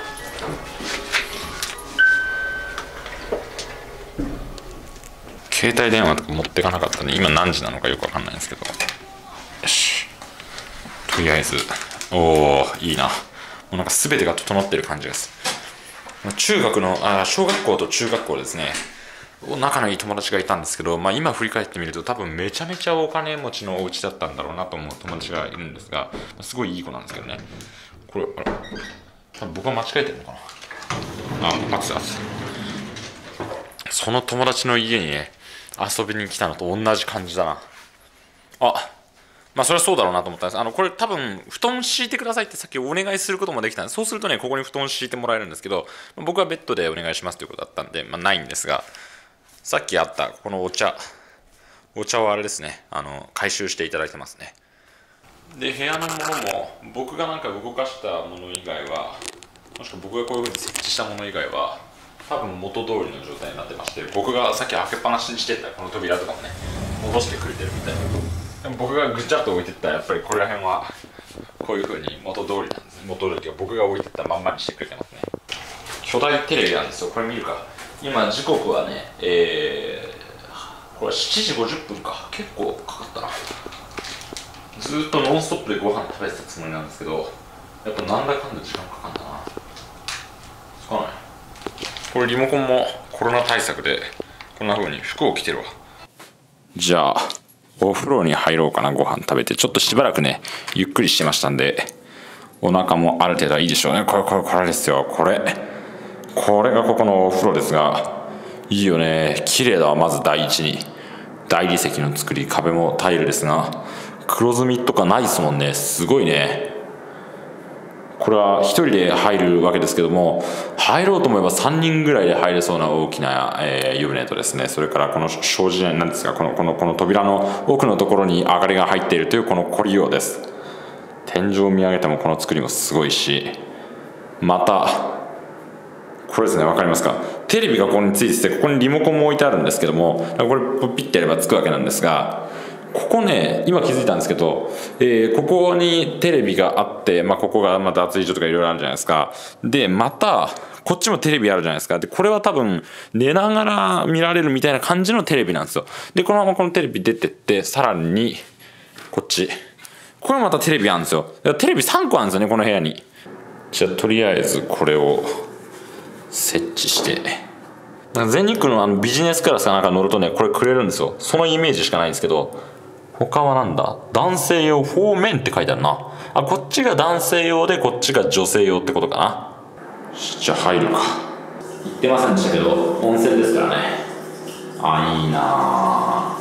携帯電話とか持ってかなかったんで、今何時なのかよくわかんないんですけど、よし、とりあえず、おー、いいな。もうなんか全てが整ってる感じです。中学の、あ、小学校と中学校ですね、仲のいい友達がいたんですけど、まあ、今振り返ってみると多分めちゃめちゃお金持ちのお家だったんだろうなと思う友達がいるんですが、すごいいい子なんですけどね。これ、あら、多分僕は間違えてるのかな。あ、待ってます。その友達の家にね、遊びに来たのと同じ感じだな。あ、まあそれはそうだろうなと思ったんです。あのこれ多分布団敷いてくださいってさっきお願いすることもできたんです。そうするとね、ここに布団敷いてもらえるんですけど、僕はベッドでお願いしますということだったんで、まあ、ないんですが、さっきあったこのお茶お茶をあれですね、あの回収していただいてますね。で、部屋のものも僕がなんか動かしたもの以外は、もしくは僕がこういうふうに設置したもの以外は多分元通りの状態になってまして、僕がさっき開けっぱなしにしてたこの扉とかもね、戻してくれてるみたいな。でも僕がぐちゃっと置いてったらやっぱりこれら辺はこういう風に元通りなんです。元通りっていうか僕が置いてったまんまにしてくれてますね。巨大テレビなんですよ。これ見るか。今時刻はね、えー、これしちじごじゅっぷんか。結構かかったな。ずーっとノンストップでご飯食べてたつもりなんですけど、やっぱなんだかんだ時間かかんだな。つかない。これリモコンもコロナ対策でこんな風に服を着てるわ。じゃあお風呂に入ろうかな。ご飯食べてちょっとしばらくねゆっくりしてましたんで、お腹もある程度はいいでしょうね。これこれこれですよ。これこれがここのお風呂ですが、いいよね。綺麗だわ。まず第一に大理石の作り、壁もタイルですが黒ずみとかないですもんね。すごいね。これは一人で入るわけですけども、入ろうと思えばさんにんぐらいで入れそうな大きな、えー、湯船とですね、それからこの障子なんですが、このこのこの扉の奥のところに明かりが入っているというこの凝りようです。天井を見上げてもこの作りもすごいし、またこれですね、わかりますか。テレビがここについてて、ここにリモコンも置いてあるんですけども、これピッてやればつくわけなんですが、ここね、今気づいたんですけど、えー、ここにテレビがあって、まあ、ここがまた脱衣所とかいろいろあるじゃないですか。で、また、こっちもテレビあるじゃないですか。で、これは多分、寝ながら見られるみたいな感じのテレビなんですよ。で、このままこのテレビ出てって、さらに、こっち。これまたテレビあるんですよ。テレビさんこあるんですよね、この部屋に。じゃあ、とりあえずこれを設置して。全日空のあのビジネスクラスかなんか乗るとね、これくれるんですよ。そのイメージしかないんですけど、他はなんだ、男性用フォーメンって書いてあるな。あ、こっちが男性用でこっちが女性用ってことかな。じゃあ入るか。言ってませんでしたけど温泉ですからね。あ、いいなあ。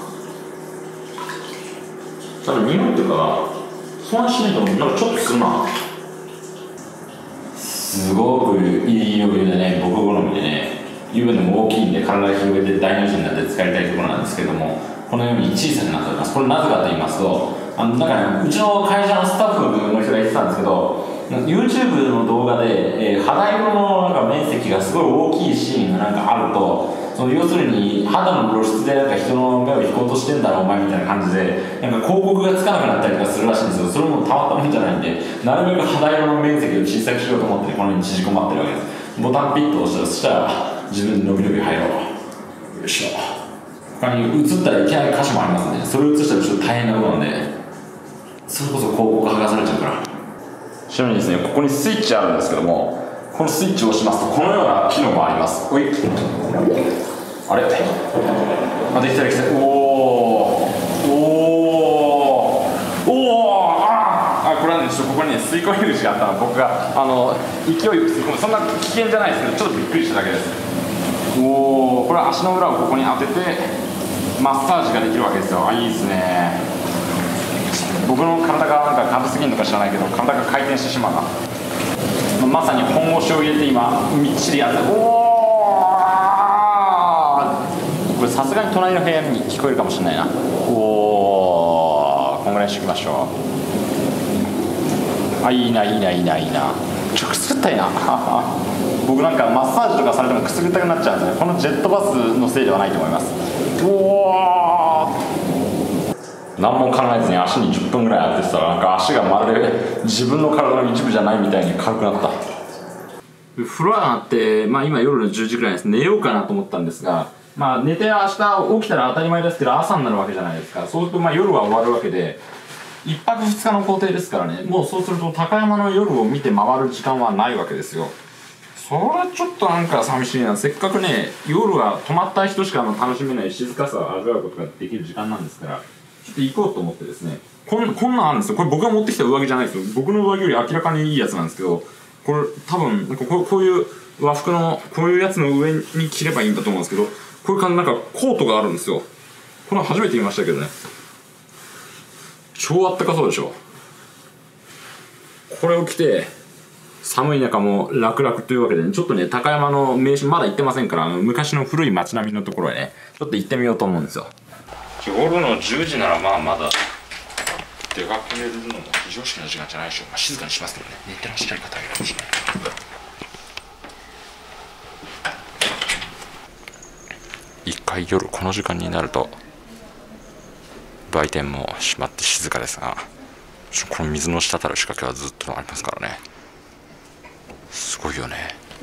多分匂いとかそんなしないとなんかちょっとするな。すごくいい湯船でね、僕好みでね、湯船も大きいんで体広げて大の字になって使いたいところなんですけども、このように小さくなっております。これなぜかと言いますと、あのなんか、ね、うちの会社のスタッフの人が言ってたんですけど、 YouTube の動画で、えー、肌色のなんか面積がすごい大きいシーンがなんかあると、 その要するに肌の露出でなんか人の目を引こうとしてんだろお前みたいな感じでなんか広告がつかなくなったりとかするらしいんですよ。それもたまったもんじゃないんで、なるべく肌色の面積を小さくしようと思ってこのように縮こまってるわけです。ボタンピッと押したら、そしたら自分で伸び伸び入ろう。よいしょ。他に映ったらいけない箇所もありますね。それを映したらちょっと大変なことなんで、それこそ広告剥がされちゃうから。ちなみにですね、ここにスイッチあるんですけども、このスイッチを押しますとこのような機能があります。おい、あれ、あ、できたできた。おーおーおー、ああ、これはね、ちょっとここにね吸い込み口があったの、僕があの勢いよく吸い込む。そんな危険じゃないですけど、ちょっとびっくりしただけです。おお、これは足の裏をここに当ててマッサージができるわけですよ。あ、いいですね。僕の体がなんか軽すぎるのか知らないけど、体が回転してしまうな。まさに本腰を入れて今みっちりやって、おお、これさすがに隣の部屋に聞こえるかもしれないな。おお、こんぐらいにしときましょう。あ、いいないいないいないいな。ちょっとくすぐったいな。僕なんかマッサージとかされてもくすぐったくなっちゃうんですね。このジェットバスのせいではないと思います。おお、何も考えずに足にじゅっぷんぐらい当ててたら、なんか足がまるで自分の体の一部じゃないみたいに軽くなった。風呂上がって、まあ、今夜のじゅうじぐらいです。寝ようかなと思ったんですが、まあ、寝て明日起きたら当たり前ですけど朝になるわけじゃないですか。そうするとまあ夜は終わるわけで、いっぱくふつかの行程ですからね、もうそうすると高山の夜を見て回る時間はないわけですよ。それはちょっとなんか寂しいな。せっかくね、夜は泊まった人しか楽しめない静かさを味わうことができる時間なんですから、ちょっと行こうと思ってですね、こん、こんなんあるんですよ。これ僕が持ってきた上着じゃないですよ。僕の上着より明らかにいいやつなんですけど、これ多分なんかこう、こういう和服のこういうやつの上に着ればいいんだと思うんですけど、こういう感じなんかコートがあるんですよ。これは初めて見ましたけどね、超あったかそうでしょ。これを着て寒い中も楽々というわけで、ね、ちょっとね、高山の名所まだ行ってませんから、あの昔の古い街並みのところへね、ちょっと行ってみようと思うんですよ。夜のじゅうじならまあまだ出かけるのも非常識な時間じゃないでしょう。まあ、静かにしますけどね、寝てらっしゃる方がいるかもしれない。一回夜この時間になると売店も閉まって静かですが、この水の滴る仕掛けはずっとありますからね、すごいよね。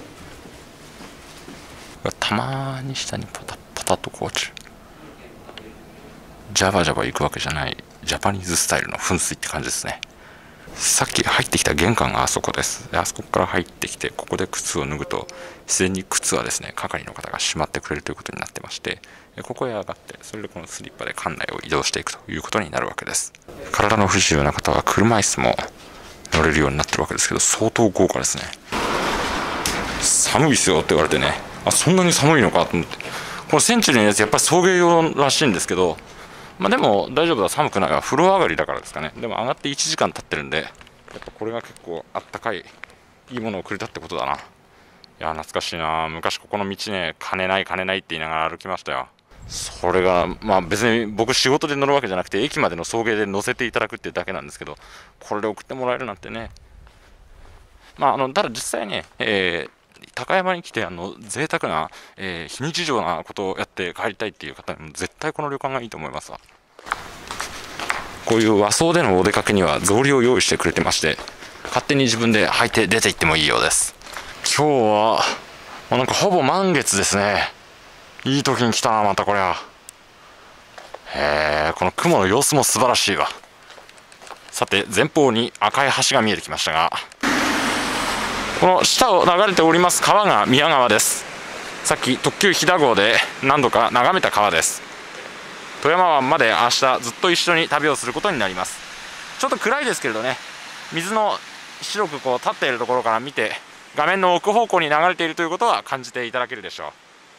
たまに下にポタポタとこう落ちる。ジャバジャバ行くわけじゃないジャパニーズスタイルの噴水って感じですね。さっき入ってきた玄関があそこです。であそこから入ってきて、ここで靴を脱ぐと自然に靴はですね、係の方がしまってくれるということになってまして、ここへ上がってそれでこのスリッパで館内を移動していくということになるわけです。体の不自由な方は車椅子も乗れるようになってるわけですけど、相当豪華ですね。寒いですよって言われてね、あ、そんなに寒いのかと思って、このセンチュリーのやつやっぱり送迎用らしいんですけど、まあでも大丈夫だ、寒くないが風呂上がりだからですかね。でも上がっていちじかん経ってるんで、やっぱこれが結構あったかいいいものをくれたってことだな。いや懐かしいな。昔ここの道ね、金ない金ないって言いながら歩きましたよ。それがまあ別に僕仕事で乗るわけじゃなくて、駅までの送迎で乗せていただくっていうだけなんですけど、これで送ってもらえるなんてね。まああのただ実際ね、えー高山に来てあの贅沢な、えー、非日常なことをやって帰りたいっていう方にも絶対この旅館がいいと思いますわ。こういう和装でのお出かけには草履を用意してくれてまして、勝手に自分で履いて出て行ってもいいようです。今日はなんかほぼ満月ですね。いい時に来たな、またこれは。へえ、この雲の様子も素晴らしいわ。さて前方に赤い橋が見えてきましたが、この下を流れております川が宮川です。さっき特急飛騨号で何度か眺めた川です。富山湾まで明日ずっと一緒に旅をすることになります。ちょっと暗いですけれどね、水の白くこう立っているところから見て画面の奥方向に流れているということは感じていただけるでしょう。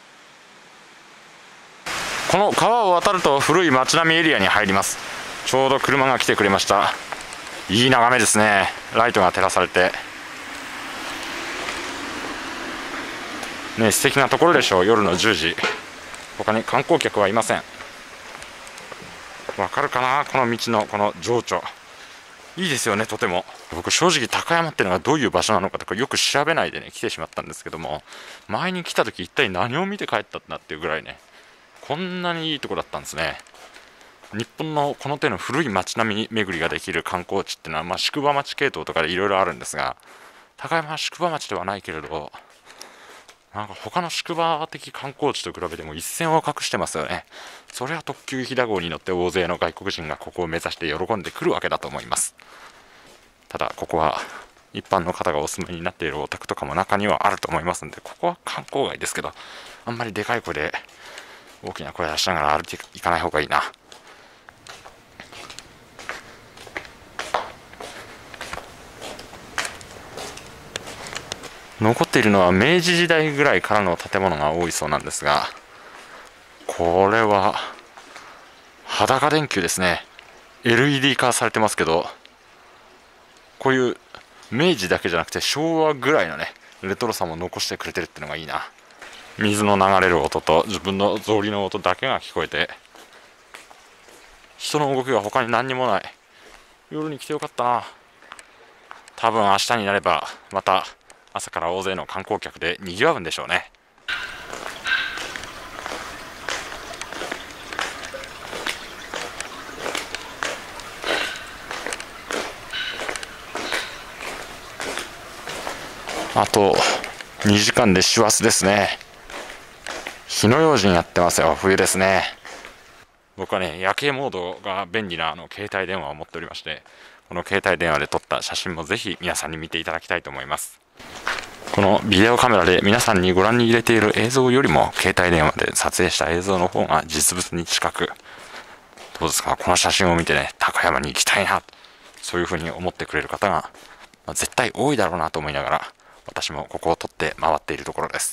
この川を渡ると古い町並みエリアに入ります。ちょうど車が来てくれました。いい眺めですね。ライトが照らされてね、素敵なところでしょう。夜のじゅうじ、他に観光客はいません。わかるかな、この道のこの情緒。 いいですよね、とても。僕正直高山っていうのがどういう場所なのかとかよく調べないでね来てしまったんですけども、前に来た時一体何を見て帰ったんだっていうぐらいね、こんなにいいとこだったんですね。日本のこの手の古い街並み巡りができる観光地っていうのは、まあ、宿場町系統とかでいろいろあるんですが、高山は宿場町ではないけれど、なんか他の宿場的観光地と比べても一線を画してますよね。それは特急ひだ号に乗って大勢の外国人がここを目指して喜んでくるわけだと思います。ただここは一般の方がお住まいになっているお宅とかも中にはあると思いますので、ここは観光街ですけど、あんまりでかい声で大きな声出しながら歩いていかない方がいいな。残っているのは明治時代ぐらいからの建物が多いそうなんですが、これは裸電球ですね。 エルイーディー 化されてますけど、こういう明治だけじゃなくて昭和ぐらいのねレトロさも残してくれてるってのがいいな。水の流れる音と自分の草履の音だけが聞こえて、人の動きが他に何にもない。夜に来てよかったな。多分明日になればまた朝から大勢の観光客で賑わうんでしょうね。あとにじかんで師走ですね。火の用心やってますよ。冬ですね。僕はね夜景モードが便利なあの携帯電話を持っておりまして、この携帯電話で撮った写真もぜひ皆さんに見ていただきたいと思います。このビデオカメラで皆さんにご覧に入れている映像よりも携帯電話で撮影した映像の方が実物に近く、どうですか、この写真を見てね高山に行きたいな、そういうふうに思ってくれる方が、まあ、絶対多いだろうなと思いながら、私もここを撮って回っているところです。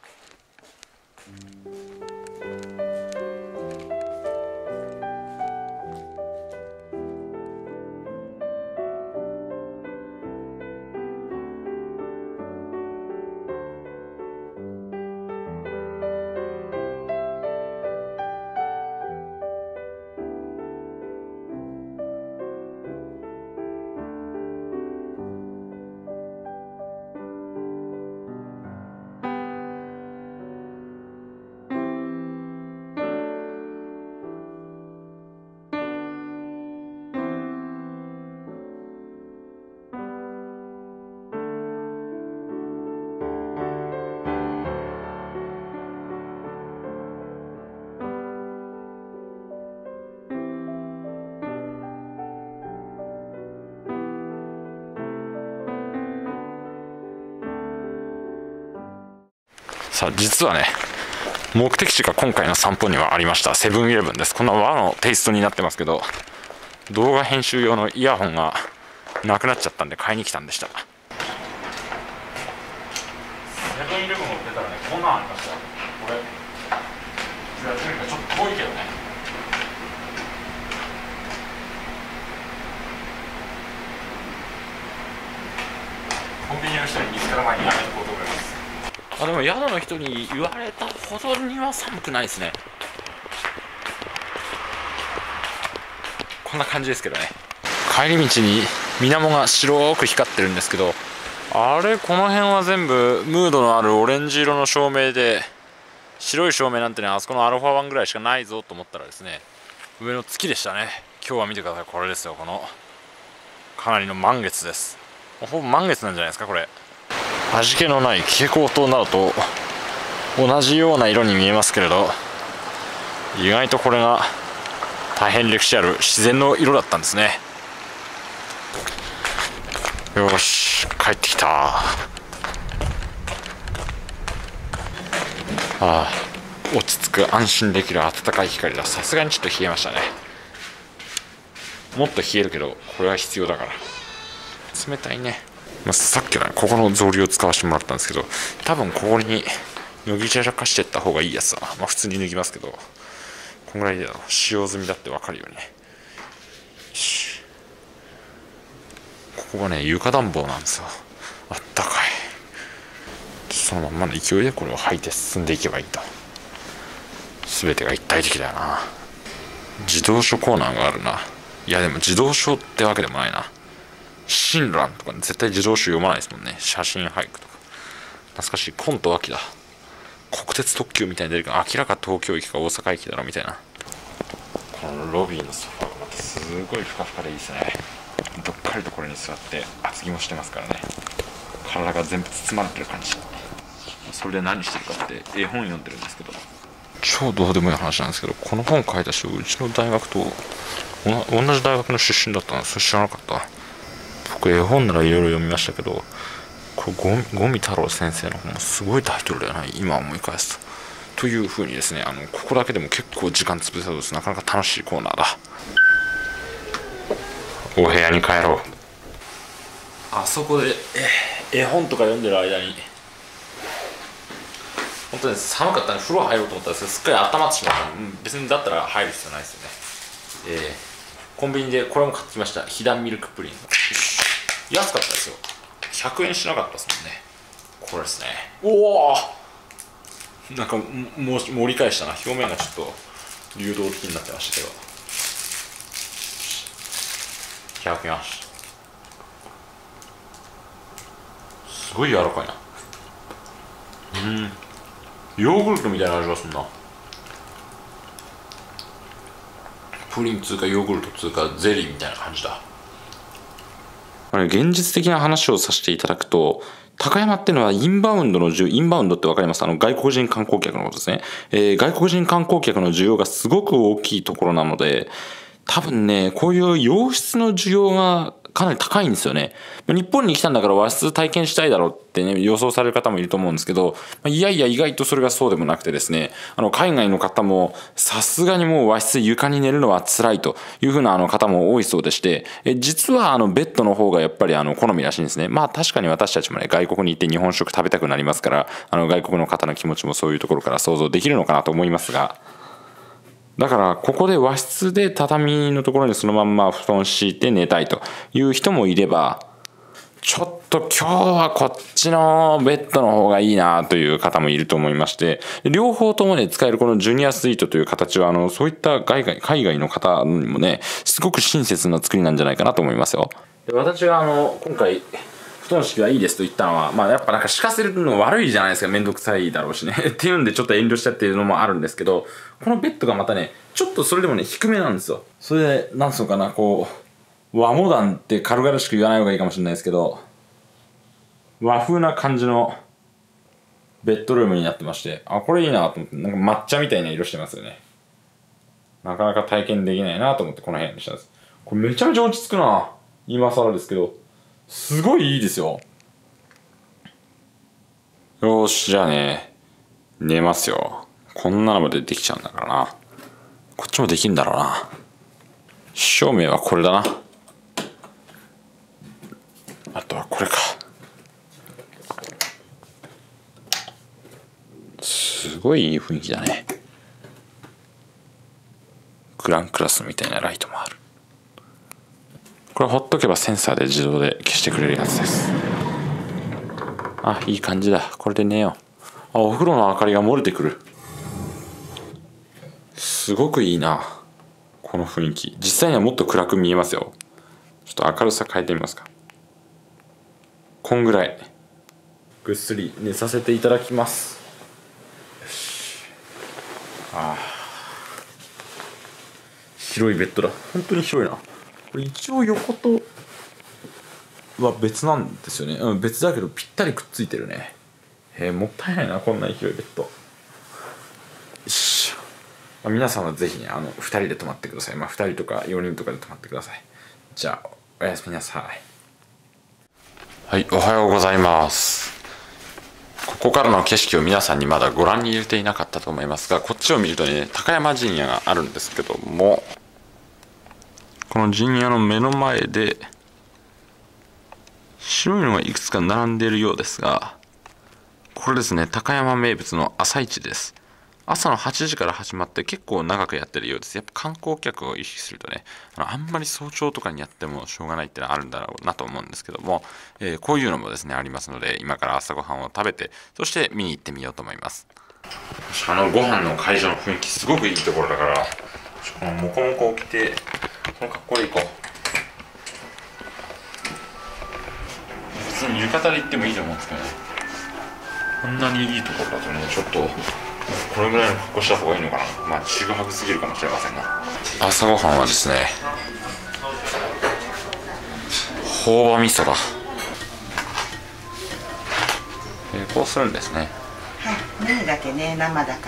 さあ実はね目的地が今回の散歩にはありましたセブンイレブンです。こんな和のテイストになってますけど、動画編集用のイヤホンがなくなっちゃったんで買いに来たんでした。セブンイレブンを出たらねこんなんありました。これやってみるか、ちょっと遠いけどね。コンビニの人に見つかる前にやめておこうと思います。あ、でも宿の人に言われたほどには寒くないですね。こんな感じですけどね。帰り道に水面が白く光ってるんですけど、あれこの辺は全部ムードのあるオレンジ色の照明で、白い照明なんてねあそこのアルファワンぐらいしかないぞと思ったらですね、上の月でしたね。今日は見てください、これですよ。このかなりの満月です。ほぼ満月なんじゃないですかこれ。味気のない蛍光灯などと同じような色に見えますけれど、意外とこれが大変歴史ある自然の色だったんですね。よし帰ってきた。ああ落ち着く安心できる暖かい光だ。さすがにちょっと冷えましたね。もっと冷えるけどこれは必要だから。冷たいね。まあ、さっきは、ね、ここの草履を使わせてもらったんですけど、多分ここに脱ぎ散らかしていった方がいいやつは、まあ、普通に脱ぎますけど、こんぐらいで使用済みだって分かるようにね。ここがね床暖房なんですよ。あったかい。そのまんまの勢いでこれを履いて進んでいけばいいと。全てが一体的だよな。自動書コーナーがあるな。 いやでも自動書ってわけでもないな。親鸞とか絶対自動書読まないですもんね。写真俳句とか。懐かしい。コント秋だ。国鉄特急みたいに出るから明らか東京駅か大阪駅だろみたいな。このロビーのソファーがまたすごいふかふかでいいですね。どっかりところに座って厚着もしてますからね。体が全部包まれてる感じ。それで何してるかって絵本読んでるんですけど、超どうでもいい話なんですけど、この本書いた人うちの大学と同じ大学の出身だったの。それ知らなかった。僕絵本ならいろいろ読みましたけど、これ五味太郎先生の本もすごいタイトルだよな、今思い返すと。というふうにですね、あのここだけでも結構時間潰せそうです。なかなか楽しいコーナーだ。お部屋に帰ろう。あそこで絵本とか読んでる間に本当に寒かったんで風呂入ろうと思ったんですけど、すっかり温まってしまったので、うん、別にだったら入る必要ないですよね。えー、コンビニでこれも買ってきました。ひだミルクプリン。安かったですよ。ひゃくえんしなかったですもんね。これですね。おお、なんかも盛り返したな。表面がちょっと流動的になってましたけど、いただきます。すごい柔らかいな。うん、ヨーグルトみたいな味がするな。プリンつうかヨーグルトつうかゼリーみたいな感じだ。現実的な話をさせていただくと、高山っていうのはインバウンドの需要、インバウンドってわかります？あの外国人観光客のことですね。えー、外国人観光客の需要がすごく大きいところなので、多分ね、こういう洋室の需要がかなり高いんですよね。日本に来たんだから和室体験したいだろうってね、予想される方もいると思うんですけど、いやいや意外とそれがそうでもなくてですね、あの海外の方もさすがにもう和室床に寝るのは辛いというふうなあの方も多いそうでして、え実はあのベッドの方がやっぱりあの好みらしいんですね。まあ確かに私たちもね、外国に行って日本食食べたくなりますから、あの外国の方の気持ちもそういうところから想像できるのかなと思いますが、だからここで和室で畳のところにそのまんま布団敷いて寝たいという人もいれば、ちょっと今日はこっちのベッドの方がいいなという方もいると思いまして、両方ともね使えるこのジュニアスイートという形はあのそういった海外、海外の方にもねすごく親切な作りなんじゃないかなと思いますよ。で、私があの今回布団敷はいいですと言ったのは、まあやっぱなんか敷かせるの悪いじゃないですか。めんどくさいだろうしねっていうんでちょっと遠慮しちゃってるのもあるんですけど、このベッドがまたねちょっとそれでもね低めなんですよ。それでなんつうのかな、こう和モダンって軽々しく言わない方がいいかもしれないですけど、和風な感じのベッドルームになってまして、あ、これいいなと思って、なんか抹茶みたいな色してますよね。なかなか体験できないなと思ってこの部屋にしたんです。これめちゃめちゃ落ち着くな。今更ですけどすごいいいですよ。よーし、じゃあね寝ますよ。こんなのまでできちゃうんだからな。こっちもできるんだろうな。照明はこれだな。あとはこれか。すごいいい雰囲気だね。グランクラスみたいなライトもある。これほっとけばセンサーで自動で消してくれるやつです。あ、いい感じだ。これで寝よう。あ、お風呂の明かりが漏れてくる。すごくいいなこの雰囲気。実際にはもっと暗く見えますよ。ちょっと明るさ変えてみますか。こんぐらいぐっすり寝させていただきます。よし。ああ、広いベッドだ。本当に広いな。これ一応横とは別なんですよね。うん、別だけどぴったりくっついてるね。へえ、もったいないなこんなに広いベッド。よし、まあ、皆さんはぜひねあのふたりで泊まってください。まあふたりとかよにんとかで泊まってください。じゃあおやすみなさい。はい、おはようございます。ここからの景色を皆さんにまだご覧に入れていなかったと思いますが、こっちを見るとね高山陣屋があるんですけども、この陣屋の目の前で白いのがいくつか並んでいるようですが、これですね、高山名物の朝市です。朝のはちじから始まって結構長くやってるようです。やっぱ観光客を意識するとね、あのあんまり早朝とかにやってもしょうがないってのはあるんだろうなと思うんですけども、えー、こういうのもですねありますので、今から朝ごはんを食べてそして見に行ってみようと思います。あのご飯の会場の雰囲気すごくいいところだから、このモコモコを着てこのかっこいい子、普通に浴衣で行ってもいいと思うんですけどね。こんなにいいところだとね、ちょっとこれぐらいの格好した方がいいのかな。まあちぐはぐすぎるかもしれませんが、朝ごはんはですね、朴葉味噌だ。えー、こうするんですね。 はい、麺だけね生だから。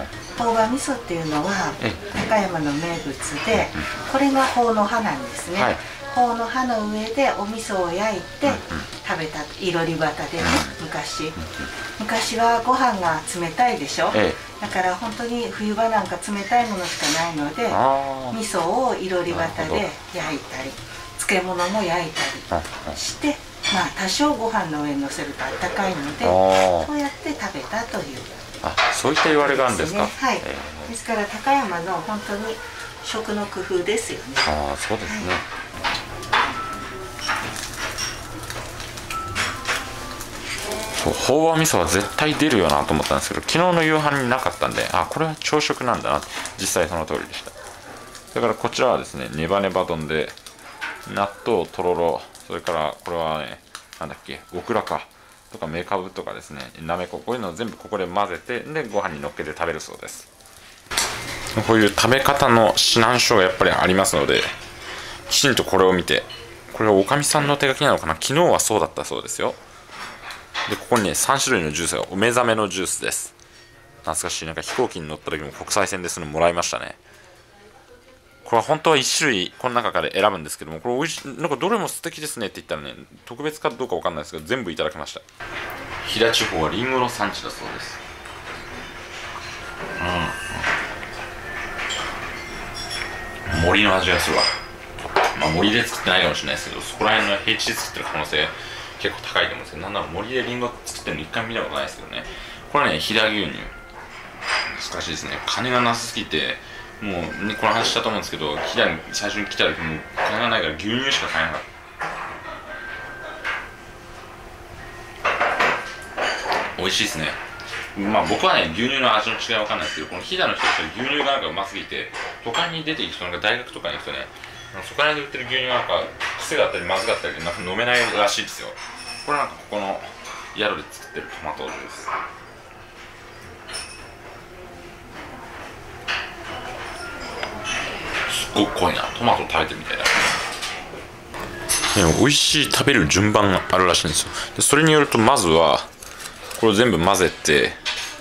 朴葉味噌っていうのは高山の名物で、これが朴の葉なんですね。朴の葉の上でお味噌を焼いて食べた、いろり端でね、昔昔はご飯が冷たいでしょ。だから本当に冬場なんか冷たいものしかないので、味噌をいろり端で焼いたり漬物も焼いたりして、まあ多少ご飯の上にのせるとあったかいので、そうやって食べたという。 あ、そういった言われがあるんですか。 はい、えー、ですから高山の本当に食の工夫ですよね。 ああ、そうですね。はい、そう、朴葉味噌は絶対出るよなと思ったんですけど、昨日の夕飯になかったんで、あ、これは朝食なんだな。実際その通りでした。それからこちらはですね、ネバネバ丼で納豆、とろろ、それからこれはね、なんだっけ、オクラか。とかメカブとかですね、なめこ、こういうのを全部ここで混ぜて、でご飯にのっけて食べるそうです。こういう食べ方の指南書がやっぱりありますので、きちんとこれを見て、これはおかみさんの手書きなのかな。昨日はそうだったそうですよ。でここにねさん種類のジュースが、お目覚めのジュースです。懐かしい。なんか飛行機に乗った時も国際線ですのもらいましたね。これは本当はいち種類この中から選ぶんですけども、これおいしい、なんかどれも素敵ですねって言ったらね、特別かどうかわかんないですけど全部いただきました。飛騨地方はリンゴの産地だそうです。うん、森の味がするわ。まあ森で作ってないかもしれないですけど、そこら辺の平地で作ってる可能性結構高いと思うんですけど、なんなら森でリンゴ作ってるの一回見たことないですけどね。これはね、飛騨牛乳、難しいですね。金がなさすぎて、もう、ね、この話したと思うんですけど、飛騨に最初に来た時も金がないから牛乳しか買えなかった。美味しいですね。まあ僕はね、牛乳の味の違いは分かんないですけど、この飛騨の人たちは牛乳がなんかうますぎて、都会に出ていくと、なんか大学とかに行くとね、そこら辺で売ってる牛乳がなんか癖があったりまずかったりでなんか飲めないらしいですよ。これなんかここの宿で作ってるトマトです。すっごく濃いな。トマト食べてみたいだ。でも美味しい食べる順番があるらしいんですよ。でそれによると、まずはこれを全部混ぜて、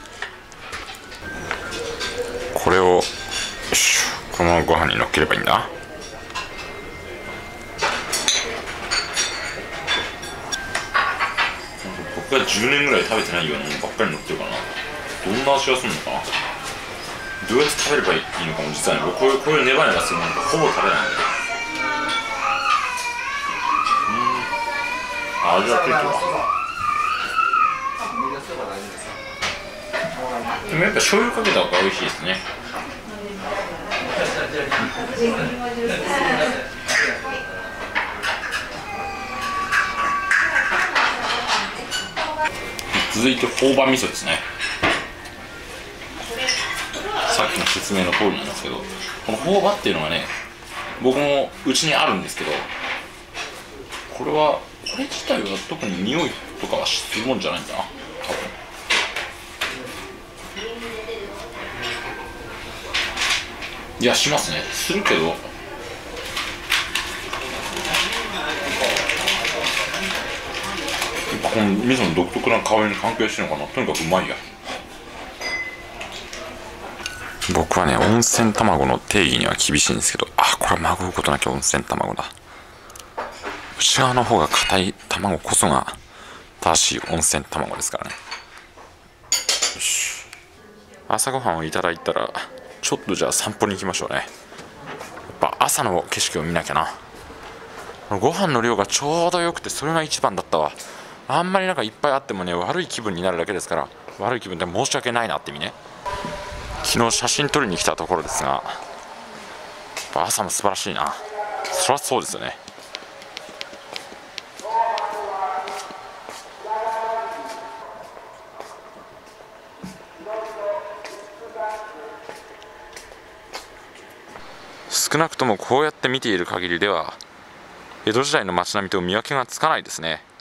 これをよしこのままご飯にのっければいいんだ。僕がじゅうねんぐらい食べてないようなものばっかり乗ってるかな。どんな味がするのかな。どうやって食べればいいのかも実はね、僕こういうこういうネバネバするものほぼ食べないんで。うん、味は結構でもやっぱ醤油かけた方が美味しいですね。続いて朴葉味噌ですね。さっきの説明の通りなんですけど、この朴葉っていうのがね、僕もうちにあるんですけど、これはこれ自体は特に匂いとかはするもんじゃないんだな、多分。いや、しますね。するけど、やっぱこの味噌の独特な香りに関係してるのかな。とにかくうまいや。僕はね、温泉卵の定義には厳しいんですけど、あ、これはまごうことなきゃ温泉卵だ。内側の方が硬い卵こそが正しい温泉卵ですからね。よし、朝ごはんをいただいたらちょっとじゃあ散歩に行きましょうね。やっぱ朝の景色を見なきゃな。ご飯の量がちょうどよくて、それが一番だったわ。あんまりなんかいっぱいあってもね、悪い気分になるだけですから、悪い気分で申し訳ないなって意味ね。昨日写真撮りに来たところですが、やっぱ朝も素晴らしいな。そりゃそうですよね。 少なくともこうやって見ている限りでは江戸時代の街並みと見分けがつかないですね。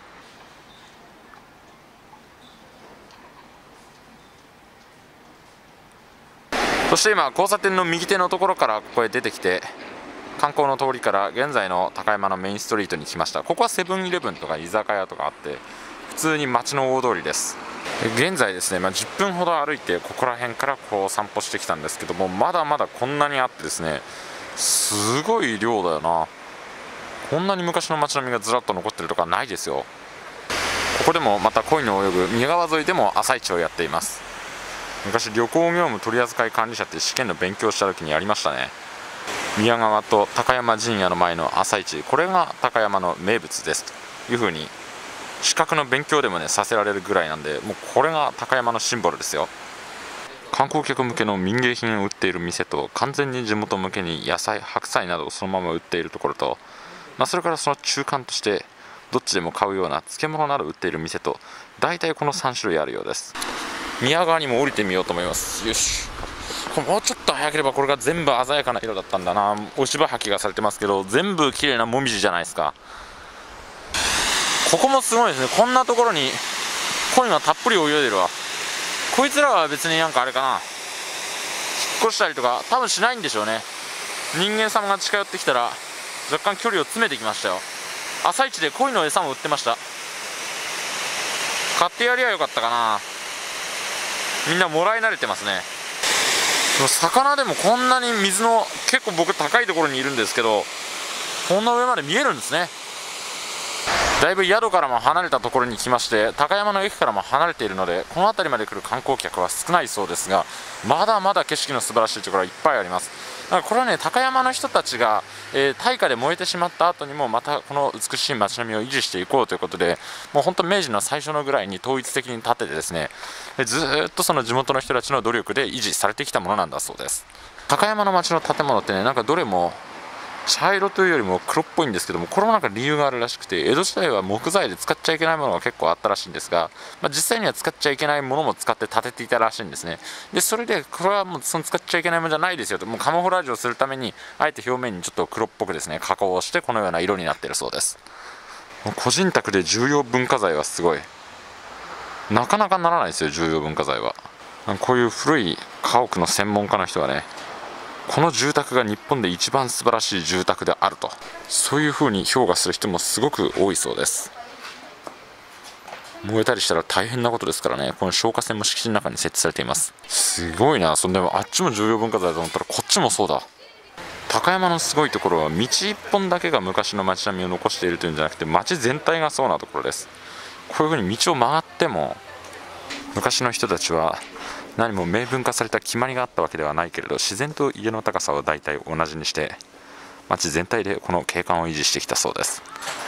そして今交差点の右手のところからここへ出てきて、観光の通りから現在の高山のメインストリートに来ました。ここはセブンイレブンとか居酒屋とかあって普通に街の大通りです。現在ですね、まあ、じゅっぷんほど歩いてここら辺からこう散歩してきたんですけども、まだまだこんなにあってですね、すごい量だよな。こんなに昔の街並みがずらっと残ってるとかないですよ。ここでもまた恋の泳ぐ宮川沿いでも朝市をやっています。昔旅行業務取扱管理者って試験の勉強した時にありましたね。宮川と高山陣屋の前の朝市、これが高山の名物ですというふうに資格の勉強でもねさせられるぐらいなんで、もうこれが高山のシンボルですよ。観光客向けの民芸品を売っている店と、完全に地元向けに野菜、白菜などをそのまま売っているところと、まあ、それからその中間としてどっちでも買うような漬物などを売っている店と、大体このさん種類あるようです。宮川にも降りてみようと思います。よし、もうちょっと早ければこれが全部鮮やかな色だったんだな。押し葉履きがされてますけど全部綺麗なもみじじゃないですか。ここもすごいですね。こんなところに鯉がたっぷり泳いでるわ。こいつらは別になんかあれかな、引っ越したりとか多分しないんでしょうね。人間様が近寄ってきたら若干距離を詰めてきましたよ。朝市で鯉の餌も売ってました。買ってやりゃよかったかな。みんなもらい慣れてますね。魚でもこんなに水の結構僕高いところにいるんですけど、こんな上まで見えるんですね。だいぶ宿からも離れたところに来まして、高山の駅からも離れているのでこの辺りまで来る観光客は少ないそうですが、まだまだ景色の素晴らしいところはいっぱいあります。だからこれはね、高山の人たちが、えー、大火で燃えてしまった後にもまたこの美しい街並みを維持していこうということで、もう本当明治の最初のぐらいに統一的に建ててですね、ずーっとその地元の人たちの努力で維持されてきたものなんだそうです。高山の町の建物ってね、なんかどれも茶色というよりも黒っぽいんですけども、これもなんか理由があるらしくて、江戸時代は木材で使っちゃいけないものが結構あったらしいんですが、まあ、実際には使っちゃいけないものも使って建てていたらしいんですね。でそれでこれはもうその使っちゃいけないものじゃないですよと、もうカモフラージュをするためにあえて表面にちょっと黒っぽくですね加工をしてこのような色になっているそうです。個人宅で重要文化財はすごいなかなかならないですよ。重要文化財はこういう古い家屋の専門家の人はね、この住宅が日本で一番素晴らしい住宅であると、そういう風に評価する人もすごく多いそうです。燃えたりしたら大変なことですからね。この消火栓も敷地の中に設置されています。すごいな。そんでもあっちも重要文化財だと思ったらこっちもそうだ。高山のすごいところは道一本だけが昔の街並みを残しているというんじゃなくて、街全体がそうなところです。こういう風に道を曲がっても昔の人たちは何も明文化された決まりがあったわけではないけれど、自然と家の高さを大体同じにして町全体でこの景観を維持してきたそうです。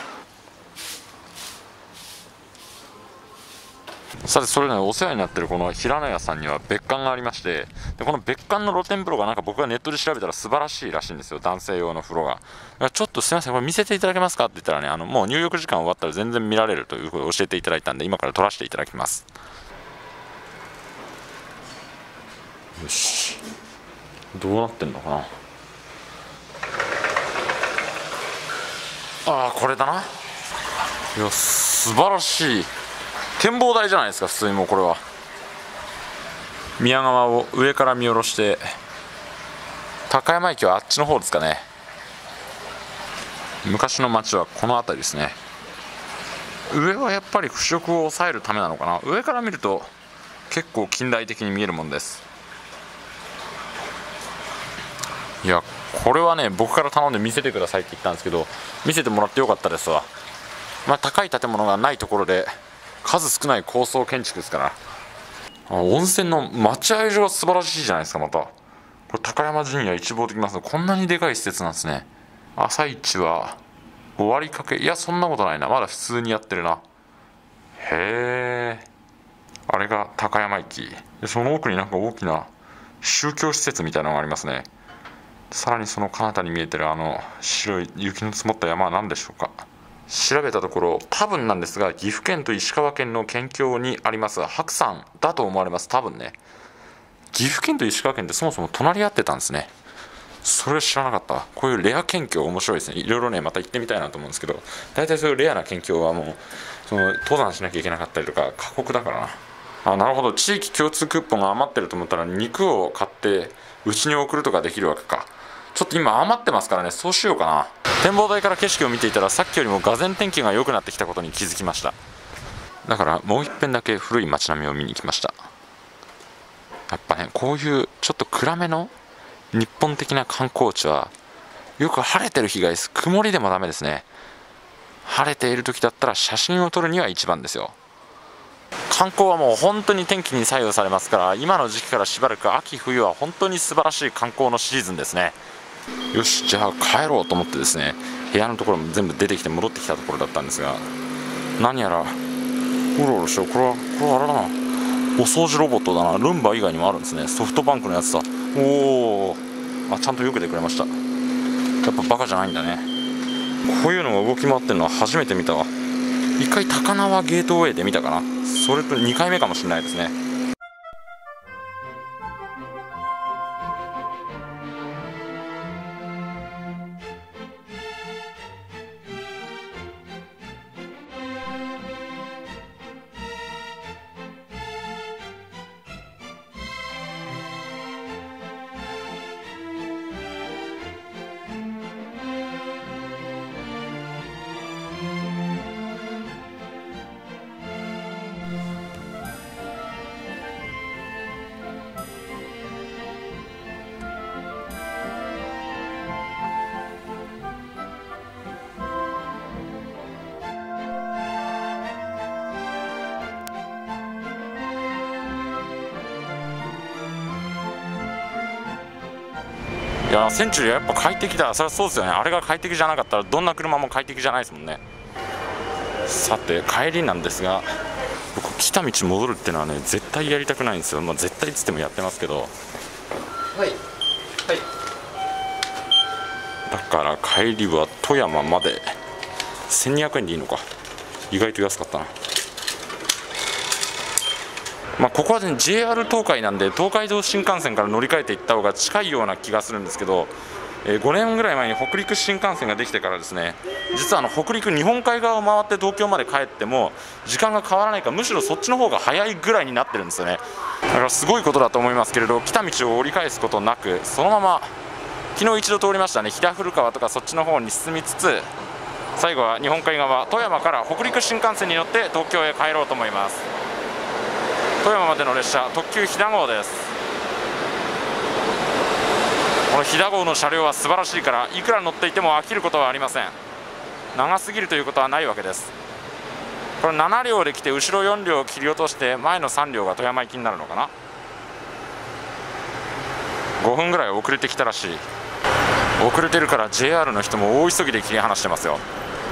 さてそれね、お世話になっているこの平野屋さんには別館がありまして、でこの別館の露天風呂がなんか僕がネットで調べたら素晴らしいらしいんですよ。男性用の風呂が。ちょっとすいませんこれ見せていただけますかって言ったらね、あのもう入浴時間終わったら全然見られるということを教えていただいたんで、今から撮らせていただきます。よし、どうなってんのかな。ああこれだな。いや素晴らしい展望台じゃないですか。普通にもうこれは宮川を上から見下ろして、高山駅はあっちの方ですかね。昔の町はこの辺りですね。上はやっぱり腐食を抑えるためなのかな。上から見ると結構近代的に見えるもんです。いやこれはね、僕から頼んで見せてくださいって言ったんですけど、見せてもらってよかったですわ。まあ、高い建物がないところで数少ない高層建築ですから。あ、温泉の待合所が素晴らしいじゃないですか。またこれ高山陣屋一望できます。こんなにでかい施設なんですね。朝市は終わりかけ、いやそんなことないな、まだ普通にやってるな。へえ、あれが高山駅で、その奥になんか大きな宗教施設みたいなのがありますね。さらにその彼方に見えてるあの白い雪の積もった山は何でしょうか。調べたところ多分なんですが、岐阜県と石川県の県境にあります白山だと思われます。多分ね、岐阜県と石川県ってそもそも隣り合ってたんですね。 それ知らなかった。こういうレア県境面白いですね。いろいろねまた行ってみたいなと思うんですけど、大体そういうレアな県境はもうその登山しなきゃいけなかったりとか過酷だからな。あ、なるほど。地域共通クーポンが余ってると思ったら肉を買ってうちに送るとかできるわけか。ちょっと今余ってますからね、そうしようかな。展望台から景色を見ていたらさっきよりも俄然天気が良くなってきたことに気づきました。だからもう一遍だけ古い街並みを見に来ました。やっぱね、こういうちょっと暗めの日本的な観光地はよく晴れてる日がいいです。曇りでもダメですね。晴れている時だったら写真を撮るには一番ですよ。観光はもう本当に天気に左右されますから、今の時期からしばらく秋冬は本当に素晴らしい観光のシーズンですね。よし、じゃあ帰ろうと思ってですね、部屋のところも全部出てきて戻ってきたところだったんですが、何やらうろうろしよう。これはこれはあれだな、お掃除ロボットだな。ルンバ以外にもあるんですね。ソフトバンクのやつだ。おお、あ、ちゃんとよけてくれました。やっぱバカじゃないんだね。こういうのが動き回ってるのは初めて見たわ。一回高輪ゲートウェイで見たかな。それとにかいめかもしれないですね。いや、センチュリーはやっぱ快適だ。それはそうですよね。あれが快適じゃなかったらどんな車も快適じゃないですもんね。さて帰りなんですが、僕来た道戻るっていうのはね絶対やりたくないんですよ。まあ、絶対っつってもやってますけど、はいはい、だから帰りは富山までせんにひゃくえんでいいのか。意外と安かったな。まあ、ここは、ね、ジェイアール 東海なんで東海道新幹線から乗り換えていった方が近いような気がするんですけど、えー、ごねんぐらい前に北陸新幹線ができてからですね、実はあの北陸日本海側を回って東京まで帰っても時間が変わらないか、むしろそっちの方が早いぐらいになってるんですよね。だからすごいことだと思いますけれど、来た道を折り返すことなくそのまま昨日一度通りましたね、飛騨古川とかそっちの方に進みつつ、最後は日本海側富山から北陸新幹線に乗って東京へ帰ろうと思います。富山までの列車特急飛騨号です。この飛騨号の車両は素晴らしいから、いくら乗っていても飽きることはありません。長すぎるということはないわけです。これななりょうで来て後ろよんりょう切り落として前のさんりょうが富山行きになるのかな。ごふんぐらい遅れてきたらしい。遅れてるから ジェイアール の人も大急ぎで切り離してますよ。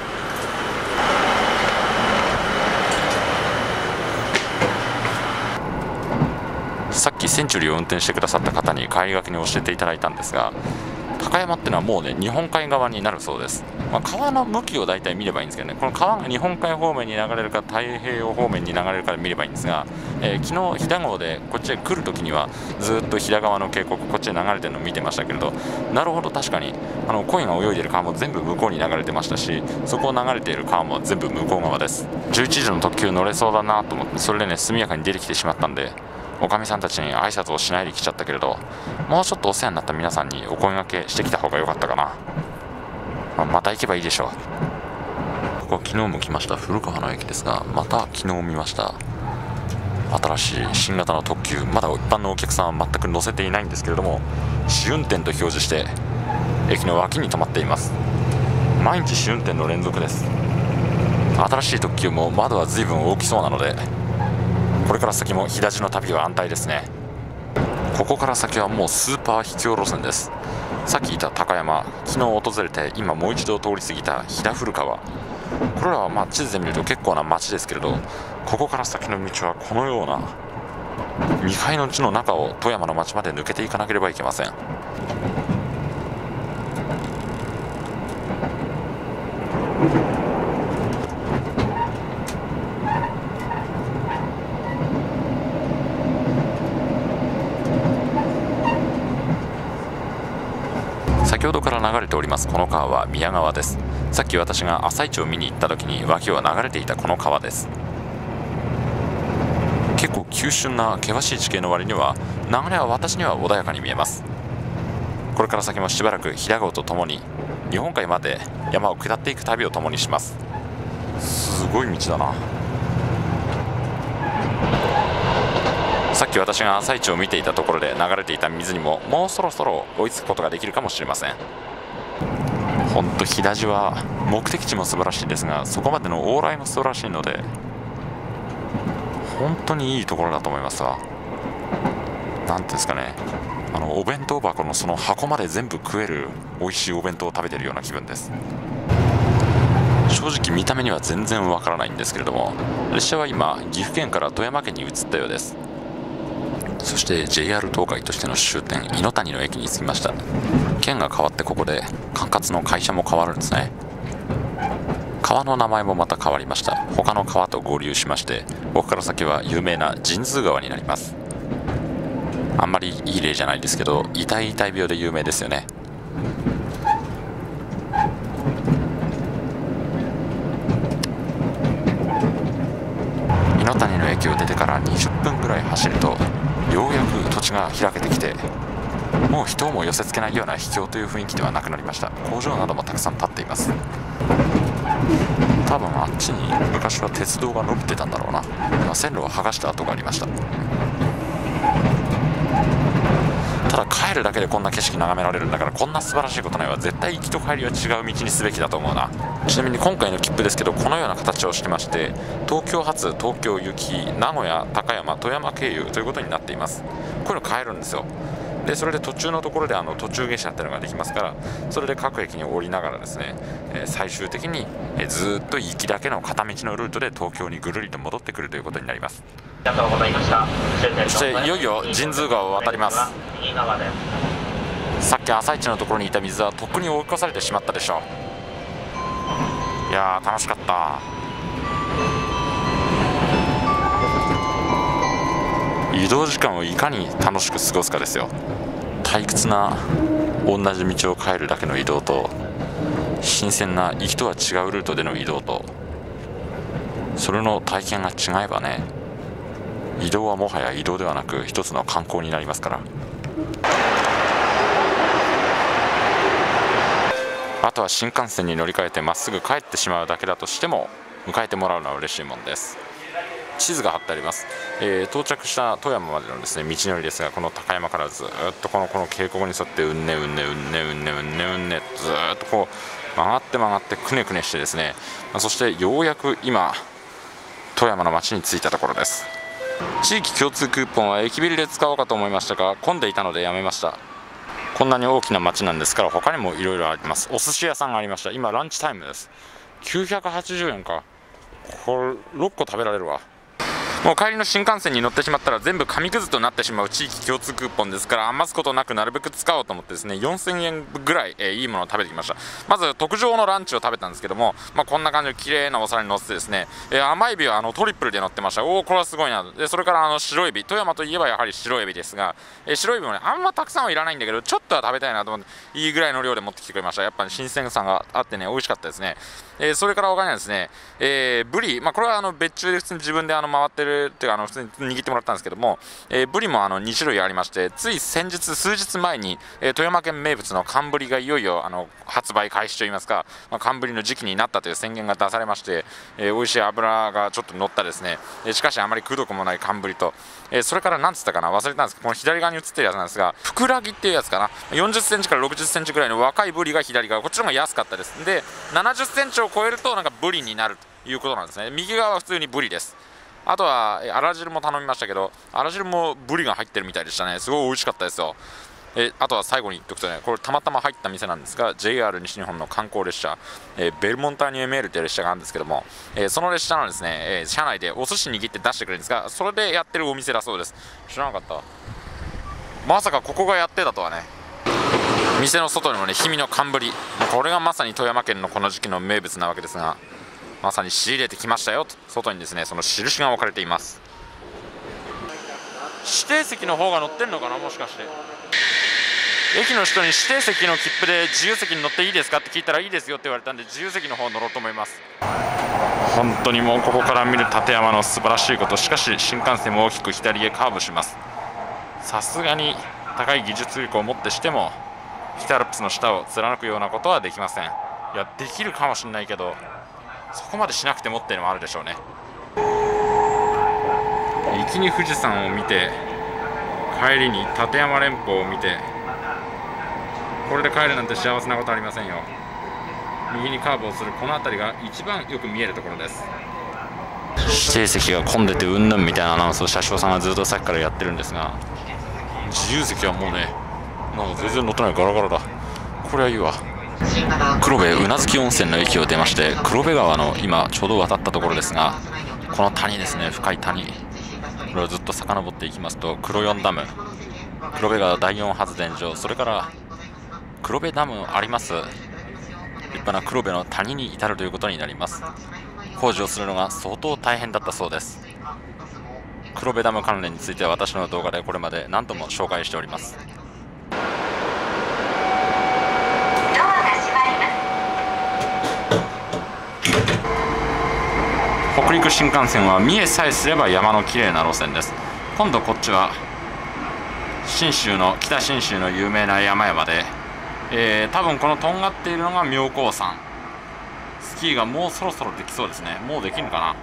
さっきセンチュリーを運転してくださった方に帰りがけに教えていただいたんですが、高山ってのはもうね日本海側になるそうです。まあ、川の向きを大体見ればいいんですけどね、この川が日本海方面に流れるか太平洋方面に流れるかで見ればいいんですが、えー、昨日飛騨号でこっちへ来るときにはずっと飛騨川の渓谷こっちへ流れてるのを見てましたけれど、なるほど、確かにあの鯉が泳いでいる川も全部向こうに流れてましたし、そこを流れている川も全部向こう側です。じゅういちじの特急乗れそうだなと思って、それでね速やかに出てきてしまったんで、おかみさんたちに挨拶をしないで来ちゃったけれど、もうちょっとお世話になった皆さんにお声掛けしてきた方が良かったかな。まあ、また行けばいいでしょう。ここは昨日も来ました古川の駅ですが、また昨日見ました新しい新型の特急、まだ一般のお客さんは全く乗せていないんですけれども、試運転と表示して駅の脇に止まっています。毎日試運転の連続です。新しい特急も窓は随分大きそうなので、これから先も飛騨路の旅は安泰ですね。ここから先はもうスーパー秘境路線です。さっきいた高山、昨日訪れて今もう一度通り過ぎた飛騨古川、これらはまあ地図で見ると結構な町ですけれど、ここから先の道はこのような未開の地の中を富山の町まで抜けていかなければいけません。 流れておりますこの川は宮川です。さっき私が朝市を見に行った時に脇を流れていたこの川です。結構急峻な険しい地形の割には流れは私には穏やかに見えます。これから先もしばらく平川とともに日本海まで山を下っていく旅を共にします。すごい道だな。さっき私が朝市を見ていたところで流れていた水にももうそろそろ追いつくことができるかもしれません。ほんと飛騨寺は目的地も素晴らしいですが、そこまでの往来も素晴らしいので本当にいいところだと思いますわ。なんていうんですかね、あのお弁当箱のその箱まで全部食える美味しいお弁当を食べてるような気分です。正直見た目には全然わからないんですけれども、列車は今岐阜県から富山県に移ったようです。そして ジェイアール 東海としての終点猪谷の駅に着きました。県が変わってここで管轄の会社も変わるんですね。川の名前もまた変わりました。他の川と合流しまして、ここから先は有名な神通川になります。あんまりいい例じゃないですけど、痛い痛い病で有名ですよね。猪谷の駅を出てからにじゅっぷんぐらい走ると、ようやく土地が開けてきて、もう人をも寄せ付けないような秘境という雰囲気ではなくなりました。工場などもたくさん建っています。多分あっちに昔は鉄道が伸びてたんだろうな。まあ、線路を剥がした跡がありました。ただ帰るだけでこんな景色眺められるんだから、こんな素晴らしいことないわ。絶対行きと帰りは違う道にすべきだと思うな。ちなみに今回の切符ですけど、このような形をしてまして、東京発東京行き名古屋高山富山経由ということになっています。こういうの買えるんですよ。でそれで途中のところであの途中下車っていうのができますから、それで各駅に降りながらですね、えー、最終的に、えー、ずっと行きだけの片道のルートで東京にぐるりと戻ってくるということになります。 ありがとうございました。 そしていよいよ神通川を渡ります。さっき朝市のところにいた水はとっくに追い越されてしまったでしょう。いやー楽しかった。移動時間をいかに楽しく過ごすかですよ。退屈な同じ道を帰るだけの移動と、新鮮な行きとは違うルートでの移動と、それの体験が違えばね、移動はもはや移動ではなく一つの観光になりますから。あとは新幹線に乗り換えてまっすぐ帰ってしまうだけだとしても、迎えてもらうのは嬉しいもんです。地図が貼ってあります。えー、到着した富山までのですね道のりですが、この高山からずっとこのこの渓谷に沿ってうんねうんねうんねうんねうんねうんねずっとこう曲がって曲がってくねくねしてですね、そしてようやく今富山の町に着いたところです。地域共通クーポンは駅ビルで使おうかと思いましたが、混んでいたのでやめました。こんなに大きな町なんですから、他にもいろいろあります。お寿司屋さんがありました。今ランチタイムです。きゅうひゃくはちじゅうえんか。これろっこ食べられるわ。もう帰りの新幹線に乗ってしまったら全部紙くずとなってしまう地域共通クーポンですから、余すことなくなるべく使おうと思ってですね、よんせんえんぐらい、えー、いいものを食べてきました。まず特上のランチを食べたんですけども、まあ、こんな感じの綺麗なお皿に乗せてですね、えー、甘エビはあのトリプルで乗ってました。おおこれはすごいな。でそれからあの白エビ、富山といえばやはり白エビですが、えー、白エビもねあんまたくさんはいらないんだけど、ちょっとは食べたいなと思っていいぐらいの量で持ってきてくれました。やっぱり新鮮さがあってね美味しかったですね。えー、それから他にはですね、えー、ブリ、まあ、これはあの別注で普通に自分であの回ってるっていうか、あの普通に握ってもらったんですけども、えー、ブリもあのに種類ありまして、つい先日数日前に、えー、富山県名物の寒ブリがいよいよあの発売開始といいますか、まあ、寒ブリの時期になったという宣言が出されまして、えー、美味しい脂がちょっと乗ったですね、えー、しかしあまりくどくもない寒ブリと、えー、それから何つったかな忘れたんですけど、この左側に映ってるやつなんですが、ふくらぎっていうやつかな、よんじゅっセンチからろくじゅっセンチぐらいの若いブリが左側、こっちの方が安かったです。でななじゅっセンチを超えるとなんかブリになるということなんですね。右側は普通にブリです。あとはあら汁も頼みましたけど、あら汁もブリが入ってるみたいでしたね。すごい美味しかったですよ。えあとは最後に言っておくとね、これたまたま入った店なんですが、 ジェイアール 西日本の観光列車、えー、ベルモンターニュエメールという列車があるんですけども、えー、その列車のですね、えー、車内でお寿司握って出してくれるんですが、それでやってるお店だそうです。知らなかった。まさかここがやってたとはね。店の外にもね氷見の寒ブリ、これがまさに富山県のこの時期の名物なわけですが、まさに仕入れてきましたよと外にですねその印が置かれています。指定席の方が乗ってるのかな、もしかして。 駅の人に指定席の切符で自由席に乗っていいですかって聞いたらいいですよって言われたんで、自由席の方乗ろうと思います。本当にもうここから見る立山の素晴らしいこと。しかし新幹線も大きく左へカーブします。さすがに高い技術力をもってしても北アルプスの下を貫くようなことはできません。いや、できるかもしれないけど、そこまでしなくてもっていうのもあるでしょうね。行きに富士山を見て、帰りに立山連峰を見て、これで帰るなんて幸せなことありませんよ。右にカーブをするこの辺りが一番よく見えるところです。指定席が混んでてうんぬんみたいなアナウンスを車掌さんがずっとさっきからやってるんですが、自由席はもうね、なんか全然乗ってない、ガラガラだ。これはいいわ。黒部宇奈月温泉の駅を出まして、黒部川の今ちょうど渡ったところですが、この谷ですね、深い谷、これをずっと遡っていきますと、黒四ダム、黒部川第四発電所、それから黒部ダムあります立派な黒部の谷に至るということになります。工事をするのが相当大変だったそうです。黒部ダム関連については私の動画でこれまで何度も紹介しております。北陸新幹線は見えさえすれば山のきれいな路線です。今度こっちは信州の北信州の有名な山々で、えー、多分このとんがっているのが妙高山。スキーがもうそろそろできそうですね。もうできるのかな。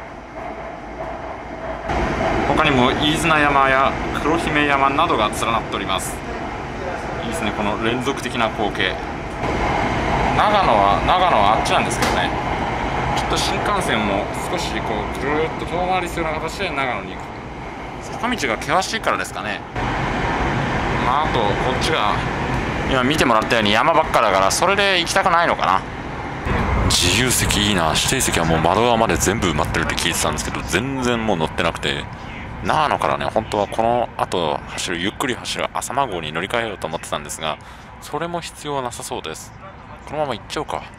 他にも飯綱山や黒姫山などが連なっております。いいですね、この連続的な光景。長野は長野はあっちなんですけどね、きっと新幹線も少しこうぐるっと遠回りするような形で長野に行く。坂道が険しいからですかね。まあ、あとこっちが今見てもらったように山ばっかだから、それで行きたくないのかな。自由席いいな。指定席はもう窓側まで全部埋まってるって聞いてたんですけど、全然もう乗ってなくて、長野からね、本当はこの後走るゆっくり走る浅間号に乗り換えようと思ってたんですが、それも必要なさそうです。このまま行っちゃおうか。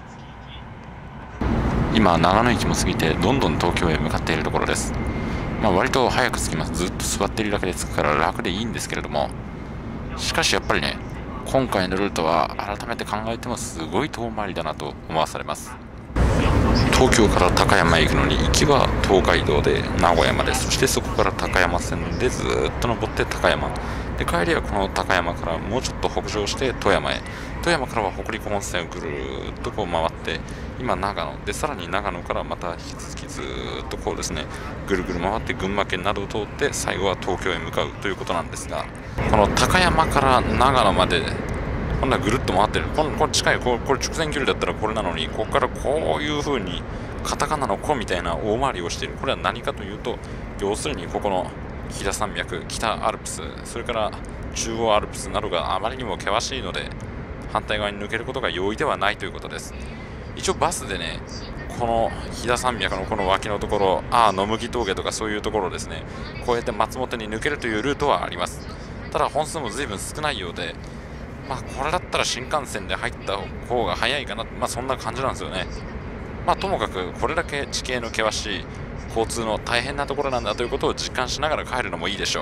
今長野駅も過ぎてどんどん東京へ向かっているところです。まあ、割と早く着きます。ずっと座っているだけで着くから楽でいいんですけれども、しかしやっぱりね、今回のルートは改めて考えてもすごい遠回りだなと思わされます。東京から高山へ行くのに行きは東海道で名古屋まで、そしてそこから高山線でずっと登って高山で、帰りはこの高山からもうちょっと北上して富山へ、富山からは北陸本線をぐるーっとこう回って、今長野で、さらに長野からまた引き続きずーっとこうですね、ぐるぐる回って群馬県などを通って最後は東京へ向かうということなんですが、この高山から長野までこんなぐるっと回ってる、これ、これ近い、これ、これ直線距離だったらこれなのに、ここからこういう風にカタカナの「コ」みたいな大回りをしている。これは何かというと、要するにここの飛騨山脈、北アルプス、それから中央アルプスなどがあまりにも険しいので、反対側に抜けることが容易ではないということです。一応バスでね、この飛騨山脈のこの脇のところ、ああ野麦峠とかそういうところですね、こうやって松本に抜けるというルートはあります。ただ本数も随分少ないようで、まあこれだったら新幹線で入った方が早いかな、まあそんな感じなんですよね。まあともかくこれだけ地形の険しい交通の大変なところなんだということを実感しながら帰るのもいいでしょう。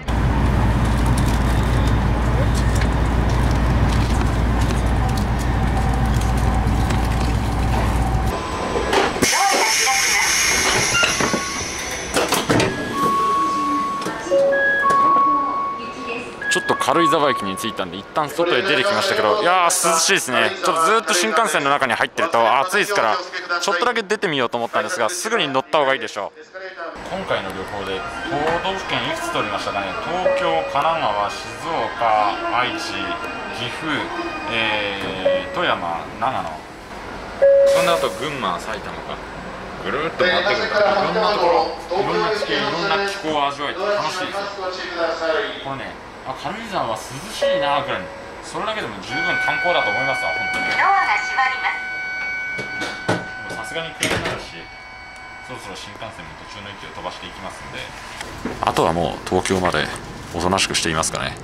ちょっと軽井沢駅に着いたんで一旦外へ出てきましたけど、いやー涼しいですね。ちょっとずっと新幹線の中に入ってると暑いですから、ちょっとだけ出てみようと思ったんですが、すぐに乗った方がいいでしょう。今回の旅行で都道府県いくつ取りましたかね。東京、神奈川、静岡、愛知、岐阜、えー、富山、長野、そんなあと群馬、埼玉か、ぐるっと回ってくるから、いろんなところ、いろんな地形、いろんな気候を味わえて楽しいですよ。これね、あ、軽井沢は涼しいなぐらい、それだけでも十分観光だと思いますわ、本当に。ドアが閉まります。さすがに暗くなるし、そろそろ新幹線も途中の駅を飛ばしていきますんで、あとはもう東京までおとなしくしていますかね。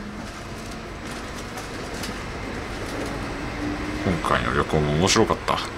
今回の旅行も面白かった。